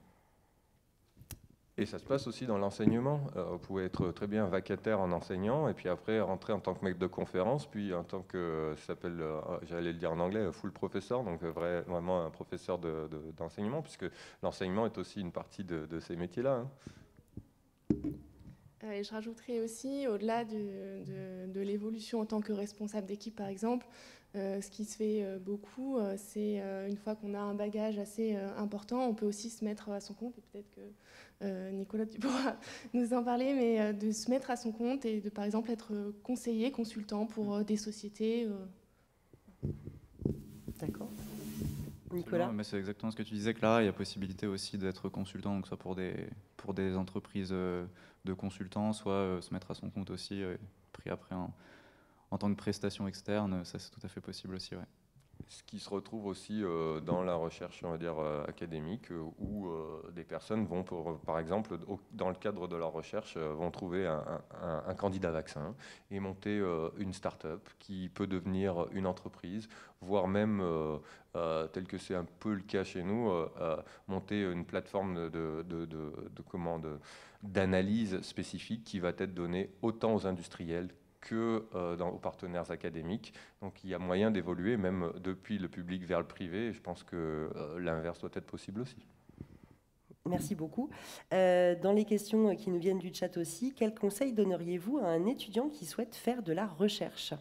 Et ça se passe aussi dans l'enseignement. Euh, vous pouvez être très bien vacataire en enseignant et puis après rentrer en tant que maître de conférence, puis en tant que, ça s'appelle, euh, j'allais le dire en anglais, full professeur, donc vrai, vraiment un professeur de, de, d'enseignement, puisque l'enseignement est aussi une partie de, de ces métiers-là. Hein. Euh, et je rajouterais aussi, au-delà de, de, de l'évolution en tant que responsable d'équipe, par exemple, euh, ce qui se fait euh, beaucoup, euh, c'est euh, une fois qu'on a un bagage assez euh, important, on peut aussi se mettre à son compte, et peut-être que euh, Nicolas, tu pourras nous en parler, mais euh, de se mettre à son compte et de, par exemple, être conseiller, consultant pour euh, des sociétés. Euh... D'accord. Nicolas. Non, mais c'est exactement ce que tu disais, Clara. Il y a possibilité aussi d'être consultant, donc soit pour des, pour des entreprises de consultants, soit euh, se mettre à son compte aussi, euh, pris après en, en tant que prestation externe, ça c'est tout à fait possible aussi. Ouais. Ce qui se retrouve aussi euh, dans la recherche, on va dire, euh, académique, euh, où euh, des personnes vont, pour, par exemple, au, dans le cadre de leur recherche, euh, vont trouver un, un, un candidat vaccin et monter euh, une start-up qui peut devenir une entreprise, voire même, euh, euh, tel que c'est un peu le cas chez nous, euh, euh, monter une plateforme de, de, de, de, de commande, d'analyse spécifique qui va être donnée autant aux industriels que euh, dans, aux partenaires académiques. Donc il y a moyen d'évoluer même depuis le public vers le privé et je pense que euh, l'inverse doit être possible aussi. Merci beaucoup. Euh, dans les questions qui nous viennent du chat aussi, quel conseil donneriez-vous à un étudiant qui souhaite faire de la recherche?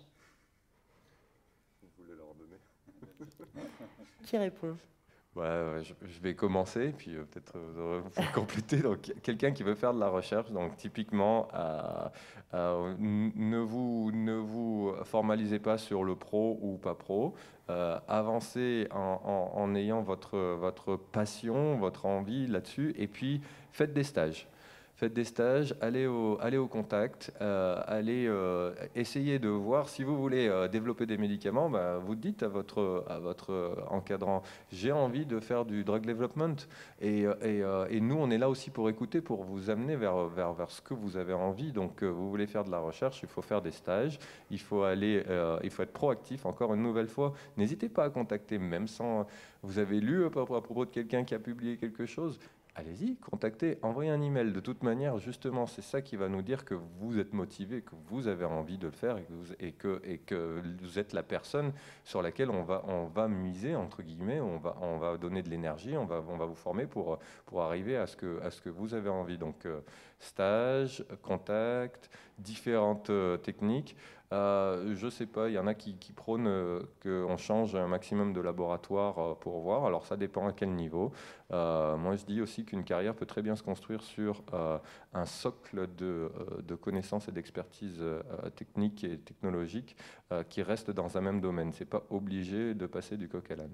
Vous voulez leur donner? Qui répond? Ouais, je, je vais commencer, puis euh, peut-être euh, vous aurez- vous pouvez compléter. Donc, quelqu'un qui veut faire de la recherche, donc typiquement, euh, euh, n- ne, vous, ne vous formalisez pas sur le pro ou pas pro. Euh, avancez en, en- en ayant votre, votre passion, votre envie là-dessus, et puis faites des stages. Faites des stages, allez au, allez au contact, euh, allez euh, essayer de voir si vous voulez euh, développer des médicaments. Bah, vous dites à votre, à votre encadrant, j'ai envie de faire du drug development. Et, et, euh, et nous, on est là aussi pour écouter, pour vous amener vers, vers, vers ce que vous avez envie. Donc, euh, vous voulez faire de la recherche, il faut faire des stages, il faut, aller, euh, il faut être proactif. Encore une nouvelle fois, n'hésitez pas à contacter, même sans... Vous avez lu à propos de quelqu'un qui a publié quelque chose, allez-y, contactez, envoyez un email. De toute manière, justement, c'est ça qui va nous dire que vous êtes motivé, que vous avez envie de le faire et que vous, et que, et que vous êtes la personne sur laquelle on va, on va miser, entre guillemets, on va, on va donner de l'énergie, on va, on va vous former pour, pour arriver à ce, que, à ce que vous avez envie. Donc, euh, stage, contact, différentes euh, techniques. Euh, je ne sais pas, il y en a qui, qui prônent euh, qu'on change un maximum de laboratoires euh, pour voir. Alors ça dépend à quel niveau. Euh, moi je dis aussi qu'une carrière peut très bien se construire sur euh, un socle de, euh, de connaissances et d'expertise euh, technique et technologique euh, qui reste dans un même domaine. Ce n'est pas obligé de passer du coq à l'âne.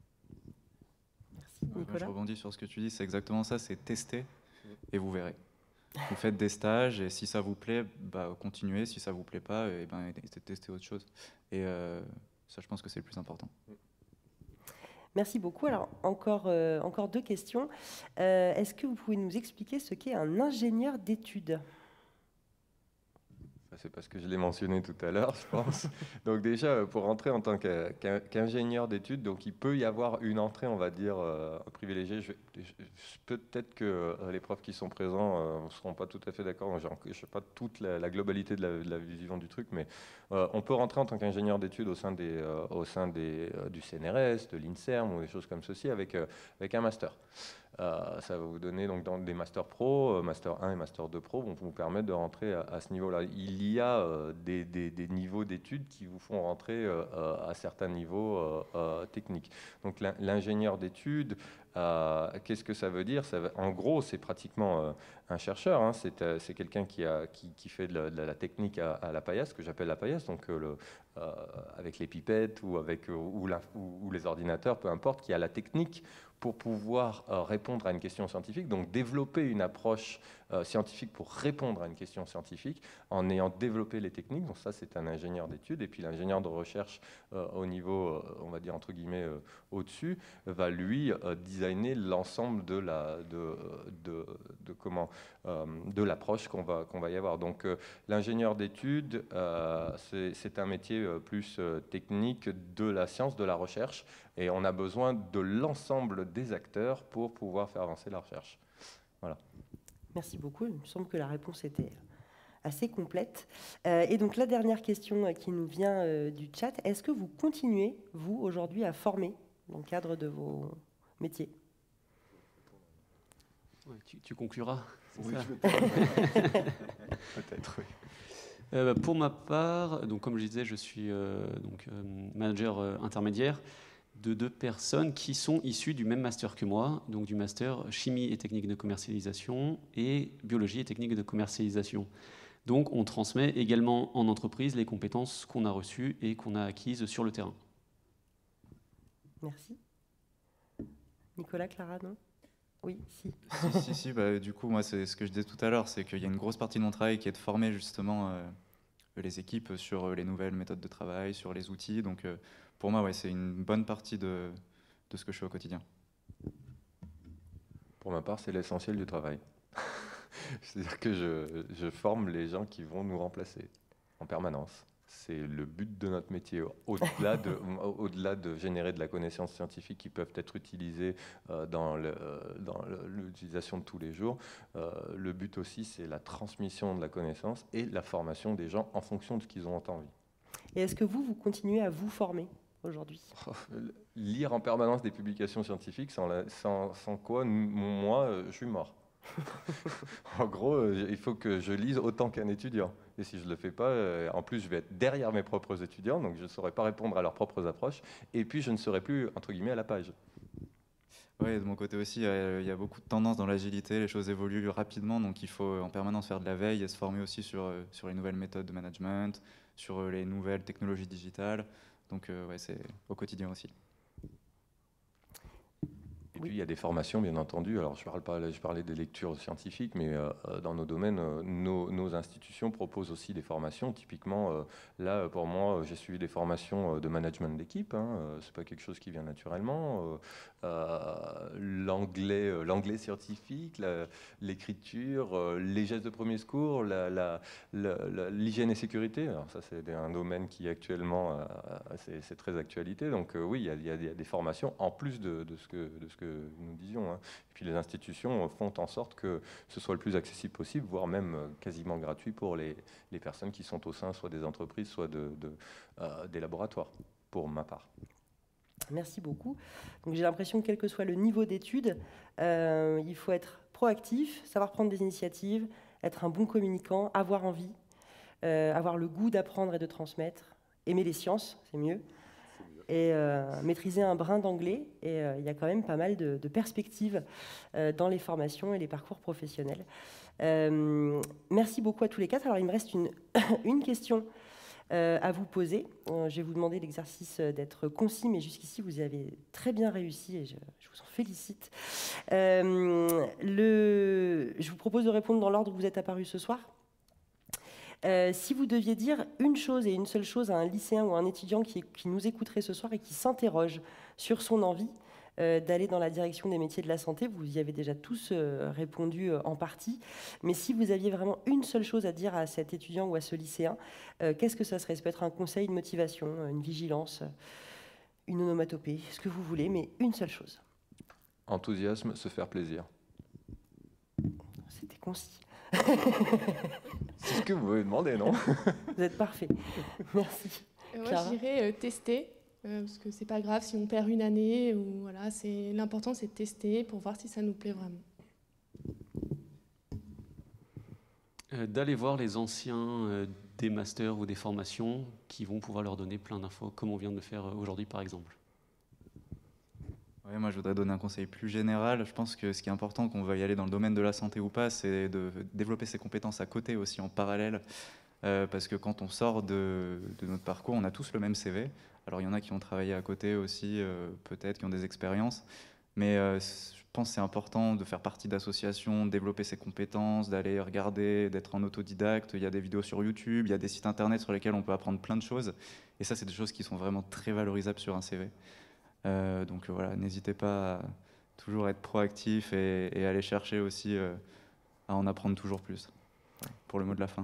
Merci, Ouais, Nicolas. je rebondis sur ce que tu dis, c'est exactement ça, c'est tester et vous verrez. Vous faites des stages et si ça vous plaît, bah, continuez. Si ça vous plaît pas, et ben, testez autre chose. Et euh, ça, je pense que c'est le plus important. Merci beaucoup. Alors, encore, euh, encore deux questions. Euh, Est-ce que vous pouvez nous expliquer ce qu'est un ingénieur d'études? C'est parce que je l'ai mentionné tout à l'heure, je pense. Donc déjà, pour rentrer en tant qu'in- qu'in- qu'ingénieur d'études, donc il peut y avoir une entrée, on va dire, euh, privilégiée. Je, je- je- Peut-être que euh, les profs qui sont présents euh, ne seront pas tout à fait d'accord. Je ne sais pas toute la, la globalité de la, de la vision du truc, mais euh, on peut rentrer en tant qu'ingénieur d'études au sein, des, euh, au sein des, euh, du C N R S, de l'INSERM ou des choses comme ceci avec, euh, avec un master. Euh, ça va vous donner donc dans des Master Pro, euh, Master un et Master deux Pro vont vous permettre de rentrer à, à ce niveau-là. Il y a euh, des, des, des niveaux d'études qui vous font rentrer euh, à certains niveaux euh, euh, techniques. Donc l'ingénieur d'études, euh, qu'est-ce que ça veut dire? Ça veut, en gros, c'est pratiquement euh, un chercheur. Hein, c'est euh, quelqu'un qui, qui, qui fait de la, de la technique à, à la paillasse, que j'appelle la paillasse, donc euh, le, euh, avec les pipettes ou, avec, ou, la, ou, ou les ordinateurs, peu importe, qui a la technique pour pouvoir euh, répondre à une question scientifique, donc développer une approche euh, scientifique pour répondre à une question scientifique en ayant développé les techniques. Donc ça, c'est un ingénieur d'études. Et puis l'ingénieur de recherche euh, au niveau, euh, on va dire entre guillemets, euh, au-dessus, va lui euh, designer l'ensemble de la, de, de, de comment, euh, de l'approche qu'on va, qu'on va y avoir. Donc euh, l'ingénieur d'études, euh, c'est un métier euh, plus euh, technique de la science, de la recherche. Et on a besoin de l'ensemble des acteurs pour pouvoir faire avancer la recherche. Voilà. Merci beaucoup. Il me semble que la réponse était assez complète. Euh, et donc la dernière question qui nous vient euh, du chat, est-ce que vous continuez, vous, aujourd'hui, à former dans le cadre de vos métiers? Ouais, tu, tu concluras. Oui, peut-être, oui. Euh, pour ma part, donc, comme je disais, je suis euh, donc, euh, manager euh, intermédiaire de deux personnes qui sont issues du même master que moi, donc du master chimie et techniques de commercialisation et biologie et techniques de commercialisation. Donc on transmet également en entreprise les compétences qu'on a reçues et qu'on a acquises sur le terrain. Merci. Nicolas, Clara, non? Oui, si. Si, si, si bah, du coup, moi, c'est ce que je disais tout à l'heure, c'est qu'il y a une grosse partie de mon travail qui est de former justement euh, les équipes sur les nouvelles méthodes de travail, sur les outils. Donc, euh, pour moi, ouais, c'est une bonne partie de, de ce que je fais au quotidien. Pour ma part, c'est l'essentiel du travail. C'est-à-dire que je, je forme les gens qui vont nous remplacer en permanence. C'est le but de notre métier. Au-delà de, au-delà de générer de la connaissance scientifique qui peuvent être utilisées euh, dans l'utilisation de tous les jours, euh, le but aussi, c'est la transmission de la connaissance et la formation des gens en fonction de ce qu'ils ont envie. Et est-ce que vous, vous continuez à vous former aujourd'hui? Oh, lire en permanence des publications scientifiques, sans, la, sans, sans quoi, moi, je suis mort. En gros, il faut que je lise autant qu'un étudiant. Et si je ne le fais pas, en plus, je vais être derrière mes propres étudiants, donc je ne saurais pas répondre à leurs propres approches. Et puis, je ne serai plus, entre guillemets, à la page. Oui, de mon côté aussi, il y a beaucoup de tendances dans l'agilité, les choses évoluent rapidement, donc il faut en permanence faire de la veille et se former aussi sur, sur les nouvelles méthodes de management, sur les nouvelles technologies digitales. Donc, ouais, c'est au quotidien aussi. Et puis, il y a des formations, bien entendu. Alors, je, parle pas, je parlais des lectures scientifiques, mais euh, dans nos domaines, euh, nos, nos institutions proposent aussi des formations. Typiquement, euh, là, pour moi, j'ai suivi des formations de management d'équipe. Hein. Ce n'est pas quelque chose qui vient naturellement. Euh, l'anglais, euh, l'anglais scientifique, la, l'écriture, euh, les gestes de premier secours, la, la, la, la, l'hygiène et sécurité. Alors, ça, c'est un domaine qui, actuellement, euh, c'est, c'est très actualité. Donc, euh, oui, il y, y, y a des formations en plus de, de ce que... De ce que nous disions. Hein. Et puis les institutions font en sorte que ce soit le plus accessible possible, voire même quasiment gratuit pour les, les personnes qui sont au sein soit des entreprises, soit de, de, euh, des laboratoires, pour ma part. Merci beaucoup. Donc j'ai l'impression que quel que soit le niveau d'études, euh, il faut être proactif, savoir prendre des initiatives, être un bon communicant, avoir envie, euh, avoir le goût d'apprendre et de transmettre, aimer les sciences, c'est mieux. Et euh, maîtriser un brin d'anglais. Et euh, il y a quand même pas mal de, de perspectives euh, dans les formations et les parcours professionnels. Euh, merci beaucoup à tous les quatre. Alors, il me reste une, une question euh, à vous poser. Euh, je vais vous demander l'exercice d'être concis, mais jusqu'ici, vous y avez très bien réussi et je, je vous en félicite. Euh, le, je vous propose de répondre dans l'ordre où vous êtes apparus ce soir. Euh, si vous deviez dire une chose et une seule chose à un lycéen ou à un étudiant qui, qui nous écouterait ce soir et qui s'interroge sur son envie euh, d'aller dans la direction des métiers de la santé, vous y avez déjà tous euh, répondu euh, en partie, mais si vous aviez vraiment une seule chose à dire à cet étudiant ou à ce lycéen, euh, qu'est-ce que ça serait? Ça peut être un conseil, une motivation, une vigilance, une onomatopée, ce que vous voulez, mais une seule chose. Enthousiasme, se faire plaisir. C'était concis. C'est ce que vous m'avez demandé, non? Vous êtes parfait. Merci. Euh, moi, je dirais euh, tester, euh, parce que c'est pas grave si on perd une année. Ou, voilà, c'est, l'important, c'est de tester pour voir si ça nous plaît vraiment. Euh, d'aller voir les anciens euh, des masters ou des formations qui vont pouvoir leur donner plein d'infos, comme on vient de le faire aujourd'hui, par exemple. Ouais, moi, je voudrais donner un conseil plus général. Je pense que ce qui est important, qu'on veuille aller dans le domaine de la santé ou pas, c'est de développer ses compétences à côté aussi, en parallèle. Euh, parce que quand on sort de, de notre parcours, on a tous le même C V. Alors, il y en a qui ont travaillé à côté aussi, euh, peut-être, qui ont des expériences. Mais euh, je pense que c'est important de faire partie d'associations, de développer ses compétences, d'aller regarder, d'être en autodidacte. Il y a des vidéos sur YouTube, il y a des sites internet sur lesquels on peut apprendre plein de choses. Et ça, c'est des choses qui sont vraiment très valorisables sur un C V. Euh, donc voilà, n'hésitez pas à toujours être proactif et, et aller chercher aussi euh, à en apprendre toujours plus. Voilà, pour le mot de la fin.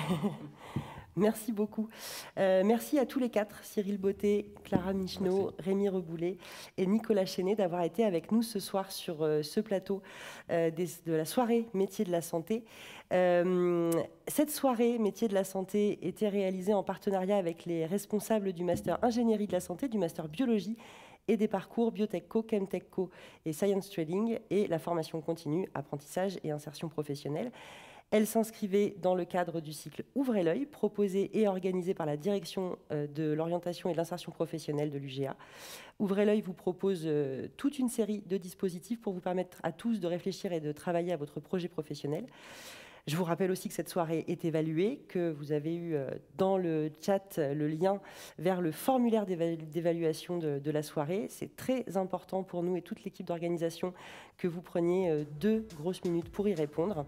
Merci beaucoup. Euh, merci à tous les quatre, Cyril Botté, Clara Michneau, merci. Rémi Reboulet et Nicolas Chenet, d'avoir été avec nous ce soir sur euh, ce plateau euh, des, de la soirée Métiers de la Santé. Euh, cette soirée Métiers de la Santé était réalisée en partenariat avec les responsables du Master Ingénierie de la Santé, du Master Biologie et des parcours Biotech-Co, Chemtech-Co et Science Trading et la formation continue, apprentissage et insertion professionnelle. Elle s'inscrivait dans le cadre du cycle Ouvrez l'œil, proposé et organisé par la direction de l'orientation et de l'insertion professionnelle de l'U G A. Ouvrez l'œil vous propose toute une série de dispositifs pour vous permettre à tous de réfléchir et de travailler à votre projet professionnel. Je vous rappelle aussi que cette soirée est évaluée, que vous avez eu dans le chat le lien vers le formulaire d'évaluation de, de la soirée. C'est très important pour nous et toute l'équipe d'organisation que vous preniez deux grosses minutes pour y répondre.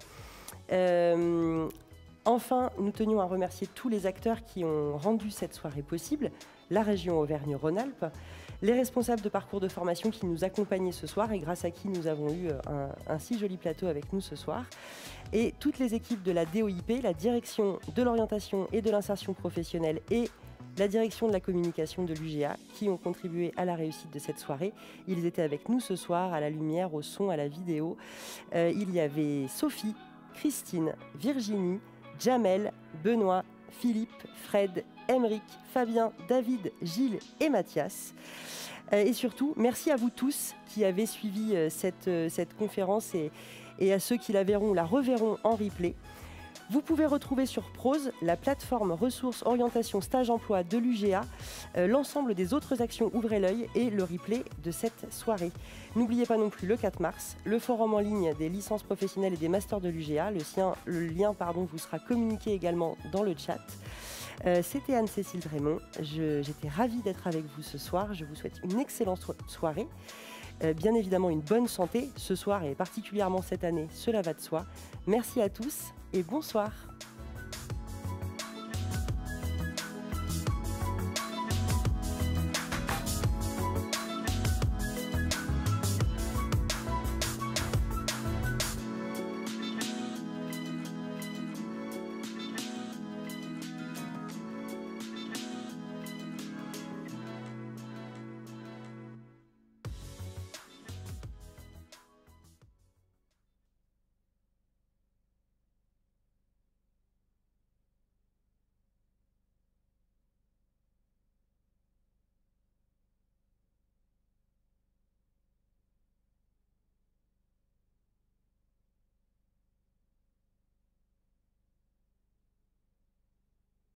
Euh, enfin, nous tenions à remercier tous les acteurs qui ont rendu cette soirée possible, la région Auvergne-Rhône-Alpes, les responsables de parcours de formation qui nous accompagnaient ce soir et grâce à qui nous avons eu un, un si joli plateau avec nous ce soir, et toutes les équipes de la D O I P, la direction de l'orientation et de l'insertion professionnelle et la direction de la communication de l'U G A qui ont contribué à la réussite de cette soirée. Ils étaient avec nous ce soir à la lumière, au son, à la vidéo. Euh, il y avait Sophie, Christine, Virginie, Jamel, Benoît, Philippe, Fred, Émeric, Fabien, David, Gilles et Mathias. Et surtout, merci à vous tous qui avez suivi cette, cette conférence et, et à ceux qui la verront ou la reverront en replay. Vous pouvez retrouver sur Prose, la plateforme ressources orientation stage emploi de l'U G A, euh, l'ensemble des autres actions Ouvrez l'œil et le replay de cette soirée. N'oubliez pas non plus le quatre mars, le forum en ligne des licences professionnelles et des masters de l'U G A. Le, sien, le lien pardon, vous sera communiqué également dans le chat. Euh, C'était Anne-Cécile Drémont. J'étais ravie d'être avec vous ce soir. Je vous souhaite une excellente soirée. Euh, bien évidemment, une bonne santé ce soir et particulièrement cette année, cela va de soi. Merci à tous et bonsoir.